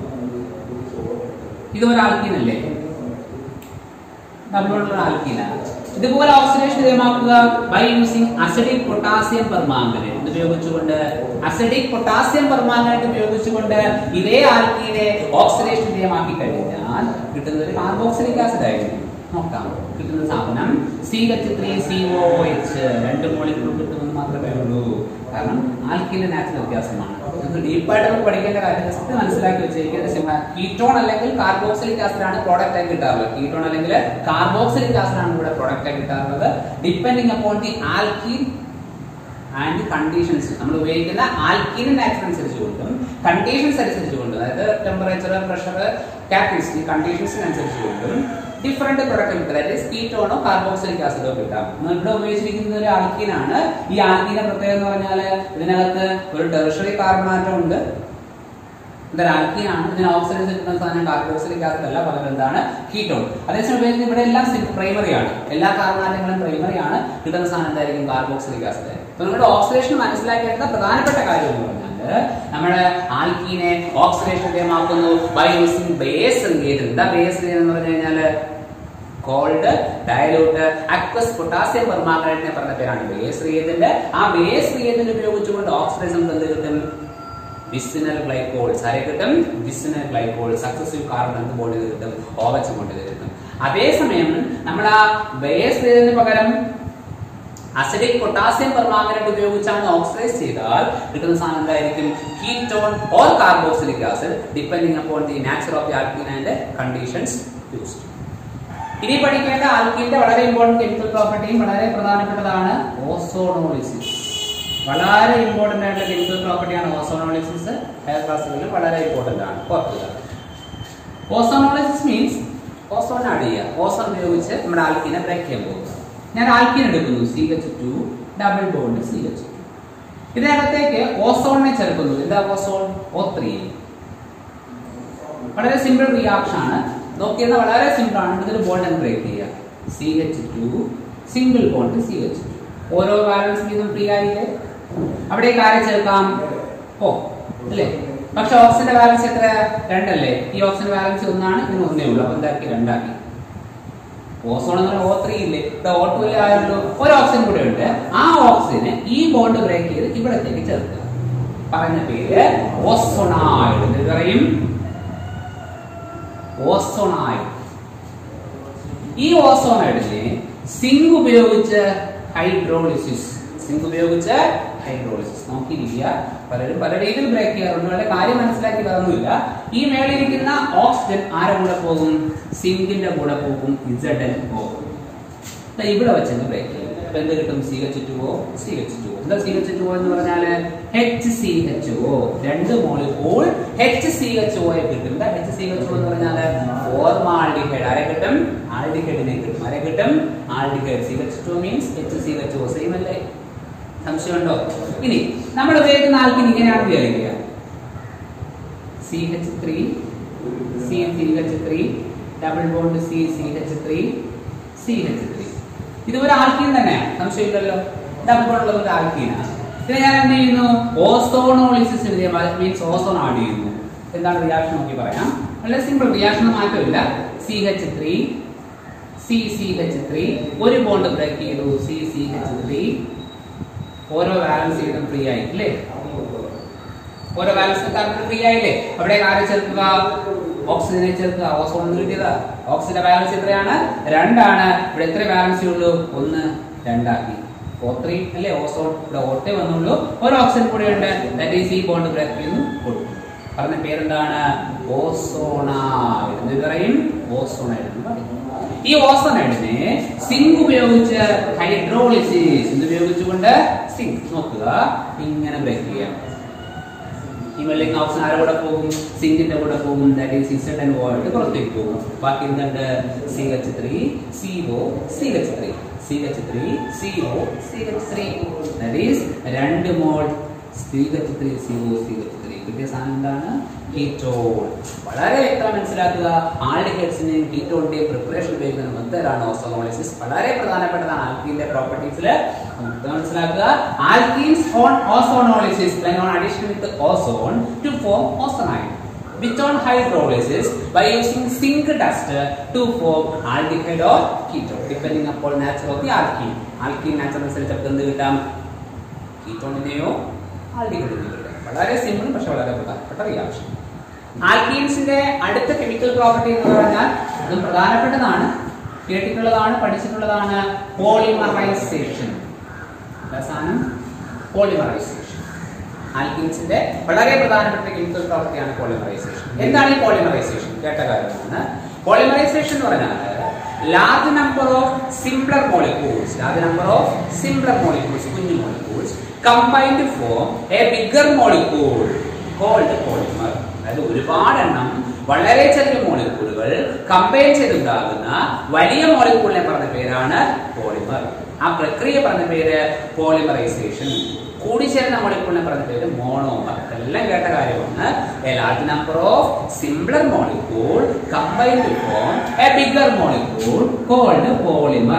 ഇത് ഒരു ആൽക്കീൻ അല്ലേ? ഡബിൾ ആൽക്കീനാണ്. ഇതുപോലെ ഓക്സിഡേഷൻ വിധേയമാക്കുക by using acidic potassium permanganate ഉപയോഗിച്ചുകൊണ്ട്. അസിഡിക് പൊട്ടാസ്യം പെർമാംഗനേറ്റ് ഉപയോഗിച്ചുകൊണ്ട് ഇതേ ആൽക്കീനെ ഓക്സിഡേഷൻ വിധേയമാക്കി കഴിഞ്ഞാൽ കിട്ടുന്നത് ഒരു കാർബോക്സിലിക് ആസിഡ് ആയിരിക്കും. നോക്കാം, കിട്ടുന്ന സാധനം C H three C O H. രണ്ട് മോളിക്യൂൾ കിട്ടുമെന്ന് മാത്രമേ ഉള്ളൂ. കാരണം ആൽക്കീന്റെ നാച്ചുറൽ വ്യത്യാസമാണ്. ഡീപ്പായിട്ട് നമുക്ക് പഠിക്കേണ്ട കാര്യം ജസ്റ്റ് മനസ്സിലാക്കി വെച്ചിരിക്കുന്നത് കീറ്റോൺ അല്ലെങ്കിൽ കാർബോക്സിലിക് ആസിഡ് ആണ് പ്രോഡക്റ്റ് ആയി കിട്ടാറുള്ളത്. കീറ്റോൺ അല്ലെങ്കിൽ കാർബോക്സിലിക് ആസിഡ് ആണ് ഇവിടെ പ്രോഡക്റ്റ് ആയി കിട്ടാറുള്ളത്. Depending upon the alkene and conditions, നമ്മൾ ഉപയോഗിക്കുന്ന ആൽക്കീനിന്റെ ആക്ഷൻ അനുസരിച്ച് കൊണ്ടും കണ്ടീഷൻസ് അനുസരിച്ച് കൊണ്ടും, അതായത് ടെമ്പറേച്ചർ, പ്രഷർ, ക്യാരക്ടറിസ്റ്റിക് കണ്ടീഷൻസിനനുസരിച്ച് കൊണ്ടും ഡിഫറെന്റ് പ്രൊഡക്റ്റ് കിട്ടും. അതായത് കീറ്റോണോ കാർബോക്സിലിക് ആസിഡോ കിട്ടാം. ഇവിടെ ഉപയോഗിച്ചിരിക്കുന്ന ഒരു ആൽക്കീനാണ്. ഈ ആൽക്കീന്റെ പ്രത്യേകത എന്ന് പറഞ്ഞാൽ ഇതിനകത്ത് ഒരു ടെർഷറി കാർബൺ ആറ്റം ഉണ്ട്. ഇതൊരു ആൽക്കീനാണ്. ഇതിന് ഓക്സിഡൈസ് കിട്ടുന്ന സാധനം കാർബോക്സിലിക് ആസിഡ് അല്ല, പകരം എന്താണ് കീറ്റോൺ. അതേസമയം ഉപയോഗിക്കുന്നത് ഇവിടെ എല്ലാം പ്രൈമറി ആണ്, എല്ലാ കാർബൺ ആറ്റങ്ങളും പ്രൈമറി ആണ്. കിട്ടുന്ന സാധനം എന്തായിരിക്കും? Carboxylic acid. അപ്പൊ നമ്മുടെ ഓക്സിഡേഷൻ മനസ്സിലാക്കേണ്ട പ്രധാനപ്പെട്ട കാര്യം എന്ന് പറഞ്ഞാൽ നമ്മുടെ ആൽക്കീനെ ഓക്സിഡേഷൻ വിധേയമാക്കുന്നു ബൈ യൂസിങ് ബേസ് റിയേജന്റ്. എന്താ ബേസ് റിയേജന്റ് എന്ന് പറഞ്ഞു കഴിഞ്ഞാൽ കോൾഡ് ഡയലൂട്ട് അക്വസ് പൊട്ടാസ്യം പെർമാംഗനേറ്റിനെ പറഞ്ഞ പേരാണ് ബേസ് റിയേജന്റ്. ആ ബേസ് റിയേജന്റ് ഉപയോഗിച്ചുകൊണ്ട് ഓക്സിഡൈസ് നമുക്ക് എന്ത് കിട്ടും? Vicinal glycols. ആരെ കിട്ടും? Vicinal glycols. സക്സസീവ് കാർബൺ എന്ത് ബോണ്ട് ചെയ്ത് കിട്ടും? ഓവച്ച് ബോണ്ട് ചെയ്ത് കിട്ടും. അതേസമയം നമ്മൾ ആ ബേസ് റിയേജന്റിന് പകരം അസിഡിക് പൊട്ടാസ്യം പെർമാംഗനേറ്റ് ഉപയോഗിച്ചാണ് ഓക്സിഡൈസ് ചെയ്താൽ കിട്ടുന്ന സാധനം എന്തായിരിക്കും? Ketone or carboxylic acid, depending upon the nature of the alkene and conditions used. ഇനി പഠിക്കേണ്ട ആൽക്കീന്റെ വളരെ ഇമ്പോർട്ടന്റ് കെമിക്കൽ പ്രോപ്പർട്ടിയും വളരെ പ്രധാനപ്പെട്ടതാണ് ഓസോണോളിസിസ്. വളരെ ഇമ്പോർട്ടന്റ് ആയിട്ടുള്ള കെമിക്കൽ പ്രോപ്പർട്ടിയാണ് ഓസോണോളിസിസ്. ഹയർ ക്ലാസ്സുകളിൽ വളരെ ഇമ്പോർട്ടന്റ് ആണ്. ഓർക്കുക, ഓസോണോളിസിസ് മീൻസ് ഓസോൺ ആഡ് ചെയ്യുക. ഓസോൺ ഉപയോഗിച്ച് നമ്മുടെ ആൽക്കീനെ ബ്രേക്ക് ചെയ്യാൻ പോകുക. ഞാൻ ആൽക്കീൻ എടുക്കുന്നു, C H two double bond C H two. ഇതിനകത്തേക്ക് ഓസോണിനെ ചേർക്കുന്നു. എന്താ ഓസോൺ? O three. വളരെ സിമ്പിൾ റിയാക്ഷൻ ആണ്. നോക്കിയത് വളരെ സിമ്പിൾ ആണ്. ഇതൊരു ബോണ്ട് ബ്രേക്ക് ചെയ്യുക. C H two single bond C H two. ഓരോ വാലൻസ് വീതം ഫ്രീ ആയില്ലേ? അവിടെ കാര്യം ചേർക്കാം ഓ അല്ലേ? പക്ഷെ ഓക്സിജന്റെ വാലൻസ് എത്ര? രണ്ടല്ലേ? ഈ ഓക്സിജൻ വാലൻസ് ഒന്നാണ്, ഇതിന് ഒന്നേ ഉള്ളൂ. അപ്പൊ എന്താക്കി? രണ്ടാക്കി. ഓസോൺ എന്ന് പറഞ്ഞാൽ ഓ ത്രീ ഇല്ലേ? ഇവിടെ ഓ ടു ആയല്ലോ. ഒരു ഓക്സിജൻ കൂടെ ഉണ്ട്. ആ ഓക്സിജനെ ഈ ബോണ്ട് ബ്രേക്ക് ചെയ്ത് ഇവിടത്തേക്ക് ചേർക്കുക. പറഞ്ഞ പേര് ഓസോണായിഡ്. എന്ത് പറയും? ഓസോണായിഡ്. ഈ ഓസോണായിഡിനെ സിങ്ക് ഉപയോഗിച്ച് ഹൈഡ്രോളിസിസ് സിങ്ക് ഉപയോഗിച്ച് ഹൈഡ്രോളിസിസ് നോക്കിയിരിക്കുക. പലരും പല രീതിയിൽ ബ്രേക്ക് ചെയ്യാറുണ്ട്. വളരെ കാര്യം മനസ്സിലാക്കി പറഞ്ഞില്ല. ഈ മേളിരിക്കുന്ന ഓക്സിജൻ ആരുടെ കൂടെ പോകും? സിങ്കിന്റെ കൂടെ പോകും. ഇസഡ് എൻ പോകും. ഇവിടെ വെച്ചെന്ന് ബ്രേക്ക് ചെയ്യും. അപ്പൊ എന്ത് കിട്ടും? C H two O C H two O. എന്താ സി എച്ച് ടു ഒ എന്ന് പറഞ്ഞാല്? H C H O. രണ്ട് molecule H C H O കിട്ടും. എന്താ എച്ച് സി എച്ച് ഒ എന്ന് പറഞ്ഞാല്? ഫോർമാൽഡിഹൈഡ്. ആരെ കിട്ടും? ആൽഡിഹൈഡിനെ കിട്ടും. ആരെ കിട്ടും? Aldehyde. C H two means H C H O. Same അല്ലേ? സംശയമുണ്ടോ? ഇനി നമ്മൾ ഉപയോഗിക്കുന്ന ആൽക്കീൻ ഇങ്ങനെയാണ് വിചാരിക്കുക. C H three C C H three double bond C C H three C H three. ഇത് ഒരു ആൽക്കീൻ തന്നെയാണ്, സംശയമില്ലല്ലോ. ഡബിൾ ബോണ്ട് ഉള്ളത് ഒരു ആൽക്കീനാണ്. ഇതിനെ ഞാൻ എന്ത് ചെയ്യുന്നു? ഓസോണോളിസിസ് മീൻസ് ഓസോൺ ആഡ് ചെയ്യുന്നു. എന്താണ് റിയാക്ഷൻ നോക്കി പറയാം. വളരെ സിമ്പിൾ റിയാക്ഷൻ, മാറ്റമില്ല. C H three C C H three ഒരു ബോണ്ട് ബ്രേക്ക് ചെയ്തു. സി സി എച്ച് ത്രീ ഓരോ വാലൻസ് ചെയ്തും ഫ്രീ ആയി അല്ലേ? ഓരോ വാലൻസ് കാർബൺ ഫ്രീ ആയില്ലേ? അവിടെ ആരെ ചേർക്കുക? ഓക്സിജനെ ചേർക്കുക. ഓസോൺ കിട്ടിയതാ. ഓക്സിജന്റെ വാലൻസ് എത്രയാണ്? രണ്ടാണ്. ഇവിടെ എത്ര വാലൻസേ ഉള്ളൂ? ഒന്ന്. രണ്ടാക്കി. ഓ ത്രീ അല്ലേ? ഓസോൺ. ഇവിടെ ഓട്ടേ വന്നുള്ളൂ. ഒരു ഓക്സിജൻ കൂടെ ഉണ്ട്. ദാറ്റ് ഈസ് ഈ ബോണ്ട് ബ്രേക്ക് ചെയ്യുന്നു. കൊടുക്കും. പറഞ്ഞ പേരെന്താണ്? ഓസോണായിഡ്. എന്ത് പറയും? ഓസോണായിഡ് എന്ന് പറയും. ഈ ഓസോണൈഡിനെ സിങ്ക് ഉപയോഗിച്ച് ഹൈഡ്രോളിസിസ് ഉപയോഗിച്ചുകൊണ്ട് സിങ്ക് നോക്കുക ഇങ്ങനെ ബ്രേക്ക് ചെയ്യാം. ഈ വെള്ളിങ് ഓക്സിജൻ ആരുടെ കൂടെ പോകും? സിങ്കിന്റെ കൂടെ പോകും. That is Z and O ആയിട്ട് പുറത്തേക്ക് പോകും. ബാക്കി എന്തുണ്ട്? C H three C O C H three C H three C O C H three. That is രണ്ട് mole C H three C O C H three. കിട്ടിയ സാധനം എന്താണ്? Ketone. വളരെ വ്യക്തമായി മനസ്സിലാക്കുക. ആൽഡിഹൈഡ്സിന്റെയും കീറ്റോണിന്റെയും പ്രിപ്പറേഷൻ ഉപയോഗിക്കുന്ന മെത്തേഡാണ് ഓസോണോളിസിസ്. വളരെ പ്രധാനപ്പെട്ടതാണ് ആൽക്കീന്റെ പ്രോപ്പർട്ടീസിൽ. മനസ്സിലാക്കുക. Alkenes on ozonolysis when on addition with ozone to form ozonide, which on hydrolysis by using zinc dust to form aldehyde or ketone depending upon nature of the alkene. Alkene nature അനുസരിച്ച് എന്ത് കിട്ടാം? കീറ്റോണിനെയോ ആൽഡിഹൈഡിനെയോ കിട്ടാം. വളരെ simple പക്ഷെ വളരെ പ്രധാനപ്പെട്ട reaction. ആൽക്കീൻസിന്റെ അടുത്ത chemical property എന്ന് പറഞ്ഞാൽ അതും പ്രധാനപ്പെട്ടതാണ്, കേട്ടിട്ടുള്ളതാണ്, പഠിച്ചിട്ടുള്ളതാണ്. പോളിമറൈസേഷൻ. സാധനം പോളിമറൈസേഷൻ. ആൽക്കീൻസിന്റെ വളരെ പ്രധാനപ്പെട്ട കെമിക്കൽ പ്രവൃത്തിയാണ് പോളിമറൈസേഷൻ. എന്താണ് ഈ പോളിമറൈസേഷൻ? കേട്ട കാര്യമാണ്. പോളിമറൈസേഷൻ എന്ന് പറഞ്ഞാൽ large number of simpler molecules, large number of simpler molecules, കുഞ്ഞു molecules combined to form a bigger molecule called polymer. അതായത് ഒരുപാട് എണ്ണം വളരെ ചെറിയ മോളിക്യൂളുകൾ കമ്പൈൻ ചെയ്തുണ്ടാകുന്ന വലിയ മോളിക്യൂളിനെ പറഞ്ഞ പേരാണ് പോളിമർ. ആ പ്രക്രിയ പറഞ്ഞ പേര് പോളിമറൈസേഷൻ. കൂടിച്ചേരുന്ന മോളിക്യൂളിനെ പറഞ്ഞ പേര് മോണോമർ. എല്ലാം കേട്ട കാര്യമാണ്. A large number of simpler molecule combined to form a bigger molecule called polymer.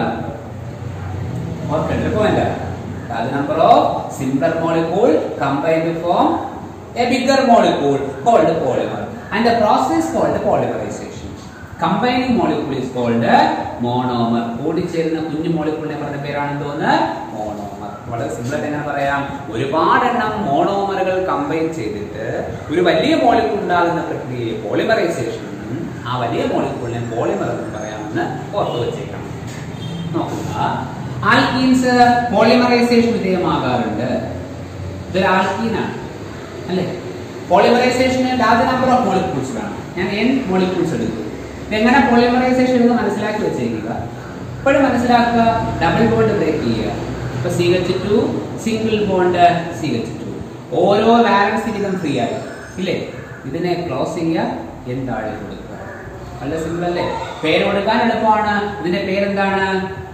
ഓർക്കേണ്ട point. Large number of simpler molecule combined to form a bigger molecule called polymer, and the process is called polymerization. Combining molecule is called monomer. കൂടിച്ചേരുന്ന കുഞ്ഞു മോളിക്യൂളിനെ പറഞ്ഞ പേരാണ് എന്തോന്ന്? Monomer. വളരെ simple ആയിട്ട് എങ്ങനെ പറയാം? ഒരുപാട് എണ്ണം മോണോമറുകൾ കമ്പൈൻ ചെയ്തിട്ട് ഒരു വലിയ മോളിക്യൂൾ ഉണ്ടാകുന്ന പ്രക്രിയയെ പോളിമറൈസേഷൻ എന്നും ആ വലിയ മോളിക്യൂളിനെ പോളിമർ എന്ന് പറയാമെന്ന് ഓർത്തു വെച്ചേക്കണം. നോക്കുക, ആൽക്കീൻസ് പോളിമറൈസേഷൻ വിധേയമാകാറുണ്ട്. ഇതൊരു ആൽക്കീനാണ് അല്ലേ? പോളിമറൈസേഷന് ലാർജ് നമ്പർ ഓഫ് മോളിക്യൂൾസ് വേണം. ഞാൻ എൻ മോളിക്യൂൾസ് എടുക്കും. ഇതെങ്ങനെ പോളിമറൈസേഷൻ എന്ന് മനസ്സിലാക്കി വെച്ചേക്കുക. ഇപ്പോഴും മനസ്സിലാക്കുക. ഡബിൾ ബോണ്ട് ബ്രേക്ക് ചെയ്യുക. ഇപ്പൊ C H two single bond C H two, ഓരോ വാലൻസ് വീതം ഫ്രീ ആയി ഇല്ലേ? ഇതിനെ ക്ലോസ് ചെയ്യുക, എൻ താഴെ കൊടുക്കുക. വളരെ സിമ്പിൾ അല്ലേ? പേര് കൊടുക്കാൻ എളുപ്പമാണ്. ഇതിന്റെ പേരെന്താണ്?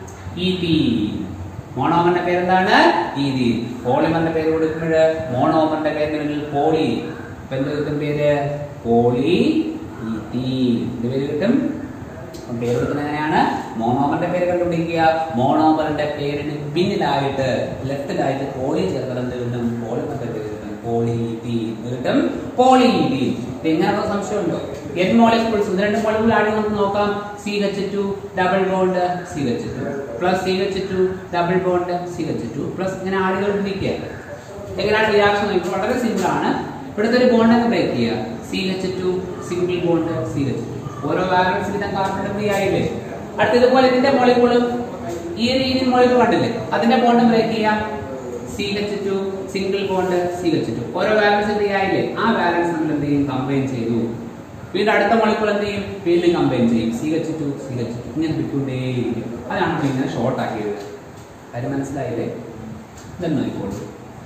ഈഥീൻ. മോണോമറിന്റെ പേരെന്താണ്? ഈഥീൻ. പോളിമറിന്റെ പേര് കൊടുക്കുമ്പോൾ മോണോമറിന്റെ പേരിന് മുന്നിൽ പോളി, ഇപ്പൊ എന്ത് കിട്ടും പേര്? Polyethene. ഇത് പേര് കിട്ടും. പേര് കൊടുക്കുന്നത് എങ്ങനെയാണ്? മോണോമറിന്റെ പേര് കണ്ടുപിടിക്കുക. മോണോമറിന്റെ പേരിന് പിന്നിലായിട്ട് ലെഫ്റ്റിലായിട്ട് പോളി ചേർത്താൽ എന്ത് കിട്ടും? പോളിമറിന്റെ പേര് കിട്ടും. പോളിഈഥീൻ കിട്ടും. പോളിഈഥീൻ. ഇത് എങ്ങനെയുള്ള സംശയമുണ്ടോ? എൻ മോളിക്യൂൾസ്, രണ്ട് മോളിക്യൂൾ ആഡ് നമുക്ക് നോക്കാം. C H two double bond C H two plus C H two double bond C H two plus ഇങ്ങനെ ആഡ് ചെയ്തുകൊണ്ടിരിക്കുക. എങ്ങനെയാണ് റിയാക്ഷൻ നോക്കുക? വളരെ സിമ്പിൾ ആണ്. ഇവിടുത്തെ ഒരു ബോണ്ട് അങ്ങ് ബ്രേക്ക് ചെയ്യുക. C H two single bond C H two, ഓരോ വാലൻസ് വീതം കാർബൺ ഫ്രീ ആയില്ലേ? അടുത്ത ഇതുപോലെ ഇതിന്റെ മോളിക്യൂളും ഈ രീതിയിൽ മോളിക്യൂൾ കണ്ടില്ലേ? അതിന്റെ ബോണ്ട് ബ്രേക്ക് ചെയ്യാം. C H two single bond C H two, ഓരോ വാലൻസ് ഫ്രീ ആയില്ലേ? ആ വാലൻസ് നമ്മൾ എന്ത് ചെയ്യും? കമ്പൈൻ ചെയ്തു. വീണ്ടും അടുത്ത മോളിക്യൂൾ എന്ത് ചെയ്യും? വീണ്ടും കമ്പൈൻ ചെയ്യും. C H two C H two ഇങ്ങനെ വിട്ടുകൊണ്ടേയിരിക്കും. അതാണ് പിന്നെ ഷോർട്ട് ആക്കിയത്. കാര്യം മനസ്സിലായില്ലേ? ഇതെന്ന് നോക്കിക്കോളൂ.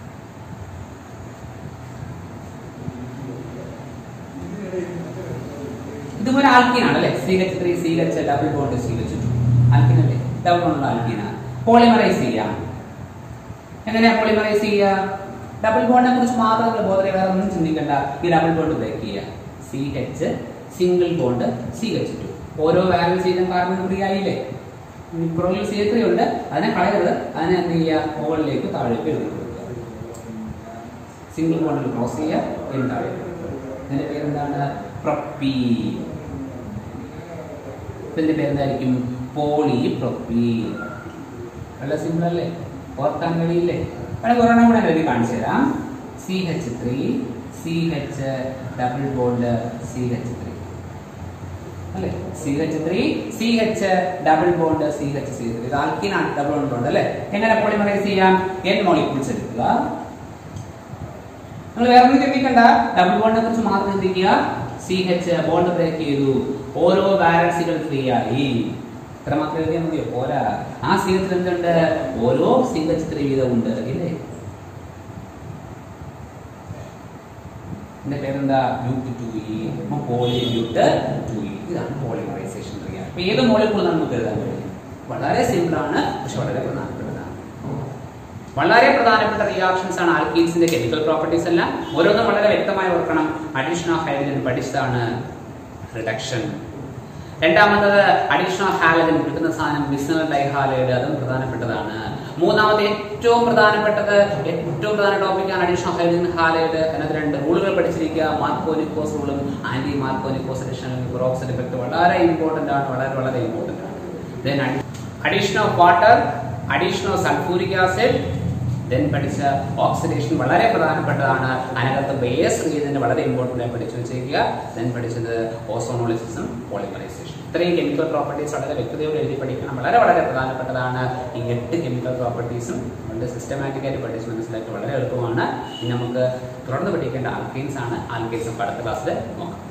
ഇതുപോലെ ആൽക്കീനാണ് അല്ലെ? C H three C H double bond C H two alkene അല്ലേ? ഡബിൾ ബോണ്ടുള്ള ആൽക്കീനാണ്. പോളിമറൈസ് ചെയ്യാം. എങ്ങനെയാ പോളിമറൈസ് ചെയ്യുക? ഡബിൾ ബോണ്ടിനെ കുറിച്ച് മാത്രം ബോധം, വേറെ ഒന്നും ചിന്തിക്കണ്ട. ഈ ഡബിൾ ബോണ്ട് ബ്രേക്ക് ചെയ്യുക. C H single bond C H two, ഓരോ വാലൻസ് ചെയ്ത കാർബൺ ഫ്രീ ആയില്ലേ? പുറകിൽ സി എച്ച് ത്രീ ഉണ്ട്, അതിനെ കളയരുത്. അതിനെ എന്ത് ചെയ്യുക? മുകളിലേക്ക് താഴേക്ക് എഴുതി കൊടുക്കുക. സിംഗിൾ ബോണ്ടിൽ ക്രോസ് ചെയ്യുക, എൻ താഴെ. ഇതിന്റെ പേരെന്താണ്? പ്രൊപ്പീൻ. ഇതിന്റെ പേരെന്തായിരിക്കും? പോളിപ്രൊപ്പീൻ. വളരെ സിമ്പിൾ അല്ലേ? ഓർക്കാൻ കഴിയില്ലേ? അവിടെ ഒരെണ്ണം കൂടെ എഴുതി കാണിച്ചു തരാം. C H three C H double bond C H three അല്ലേ? C H three C H double bond C H C three. ഇത് ആൽക്കീനാണ്, ഡബിൾ ബോണ്ട് ഉണ്ട് അല്ലേ? എങ്ങനെ പോളിമറൈസ് ചെയ്യാം? എൻ മോളിക്യൂൾസ് എടുക്കുക. നിങ്ങൾ വേറെ ഒന്നും ചിന്തിക്കണ്ട. ഡബിൾ ബോണ്ടിനെ കുറിച്ച് മാത്രം ചിന്തിക്കുക. സി എച്ച് ബോണ്ട് ബ്രേക്ക് ചെയ്തു, ഓരോ വാലൻസുകൾ ഫ്രീ ആയി. ഇത്ര മാത്രം എഴുതിയാൽ മതിയോ? പോരാ. ആ സി എച്ച് എന്തുണ്ട്? ഓരോ സി എച്ച് ത്രീ വീതം ഉണ്ട് ഇല്ലേ? ഇതിന്റെ പേരെന്താ? But two E, poly but two E. ഇതാണ് പോളിമറൈസേഷൻ ക്രിയ. അപ്പൊ ഏത് മോളിക്കൂൾ നമുക്ക് എഴുതാൻ കഴിയും? വളരെ സിമ്പിൾ ആണ്, പക്ഷെ വളരെ പ്രധാനപ്പെട്ടതാണ്. വളരെ പ്രധാനപ്പെട്ട റിയാക്ഷൻസ് ആണ് ആൽക്കീൻസിന്റെ കെമിക്കൽ പ്രോപ്പർട്ടീസ് എല്ലാം. ഓരോന്നും വളരെ വ്യക്തമായി ഓർക്കണം. അഡീഷൻ ഓഫ് ഹൈഡ്രജൻ പഠിച്ചതാണ് റിഡക്ഷൻ. രണ്ടാമത്തത് അഡീഷൻ ഓഫ് ഹാലജൻ കിട്ടുന്ന സാധനം ബിസ്നൽ ഡൈഹാലൈഡ്, അതും പ്രധാനപ്പെട്ടതാണ്. മൂന്നാമത് ഏറ്റവും പ്രധാനപ്പെട്ടത് ഏറ്റവും പ്രധാന ടോപ്പിക്കാണ് അഡീഷൻ ഓഫ് ഹൈഡ്രജൻ ഹാലൈഡ്. അതിനകത്ത് രണ്ട് റൂളുകൾ പഠിച്ചിരിക്കുക. മാർക്കോനിക്കോസ് റൂളും anti Markovnikov's addition peroxide effect വളരെ ഇമ്പോർട്ടന്റ് ആണ്, വളരെ വളരെ ഇമ്പോർട്ടന്റ് ആണ്. Then addition of water, addition of sulphuric acid, then പഠിച്ച ഓക്സിഡേഷൻ വളരെ പ്രധാനപ്പെട്ടതാണ്, അതിനകത്ത് ബേസ് റീജിയൻ വളരെ ഇമ്പോർട്ടൻ്റ് ആയി പഠിച്ചു വെച്ചേക്കുക. ദെൻ പഠിച്ചത് ഓസോണോളിസിസും പോളിമറൈസേഷൻ. ഇത്രയും കെമിക്കൽ പ്രോപ്പർട്ടീസ് വളരെ വ്യക്തതയോടെ എഴുതി പഠിക്കണം, വളരെ വളരെ പ്രധാനപ്പെട്ടതാണ്. ഈ എട്ട് കെമിക്കൽ പ്രോപ്പർട്ടീസും വളരെ സിസ്റ്റമാറ്റിക്കായിട്ട് പഠിച്ച് മനസ്സിലാക്കി വളരെ എളുപ്പമാണ്. ഇനി നമുക്ക് തുടർന്ന് പഠിക്കേണ്ട ആൽക്കെയിൻസ് ആണ്. ആൽക്കെയിൻസ് അടുത്ത ക്ലാസ്സിൽ നോക്കാം.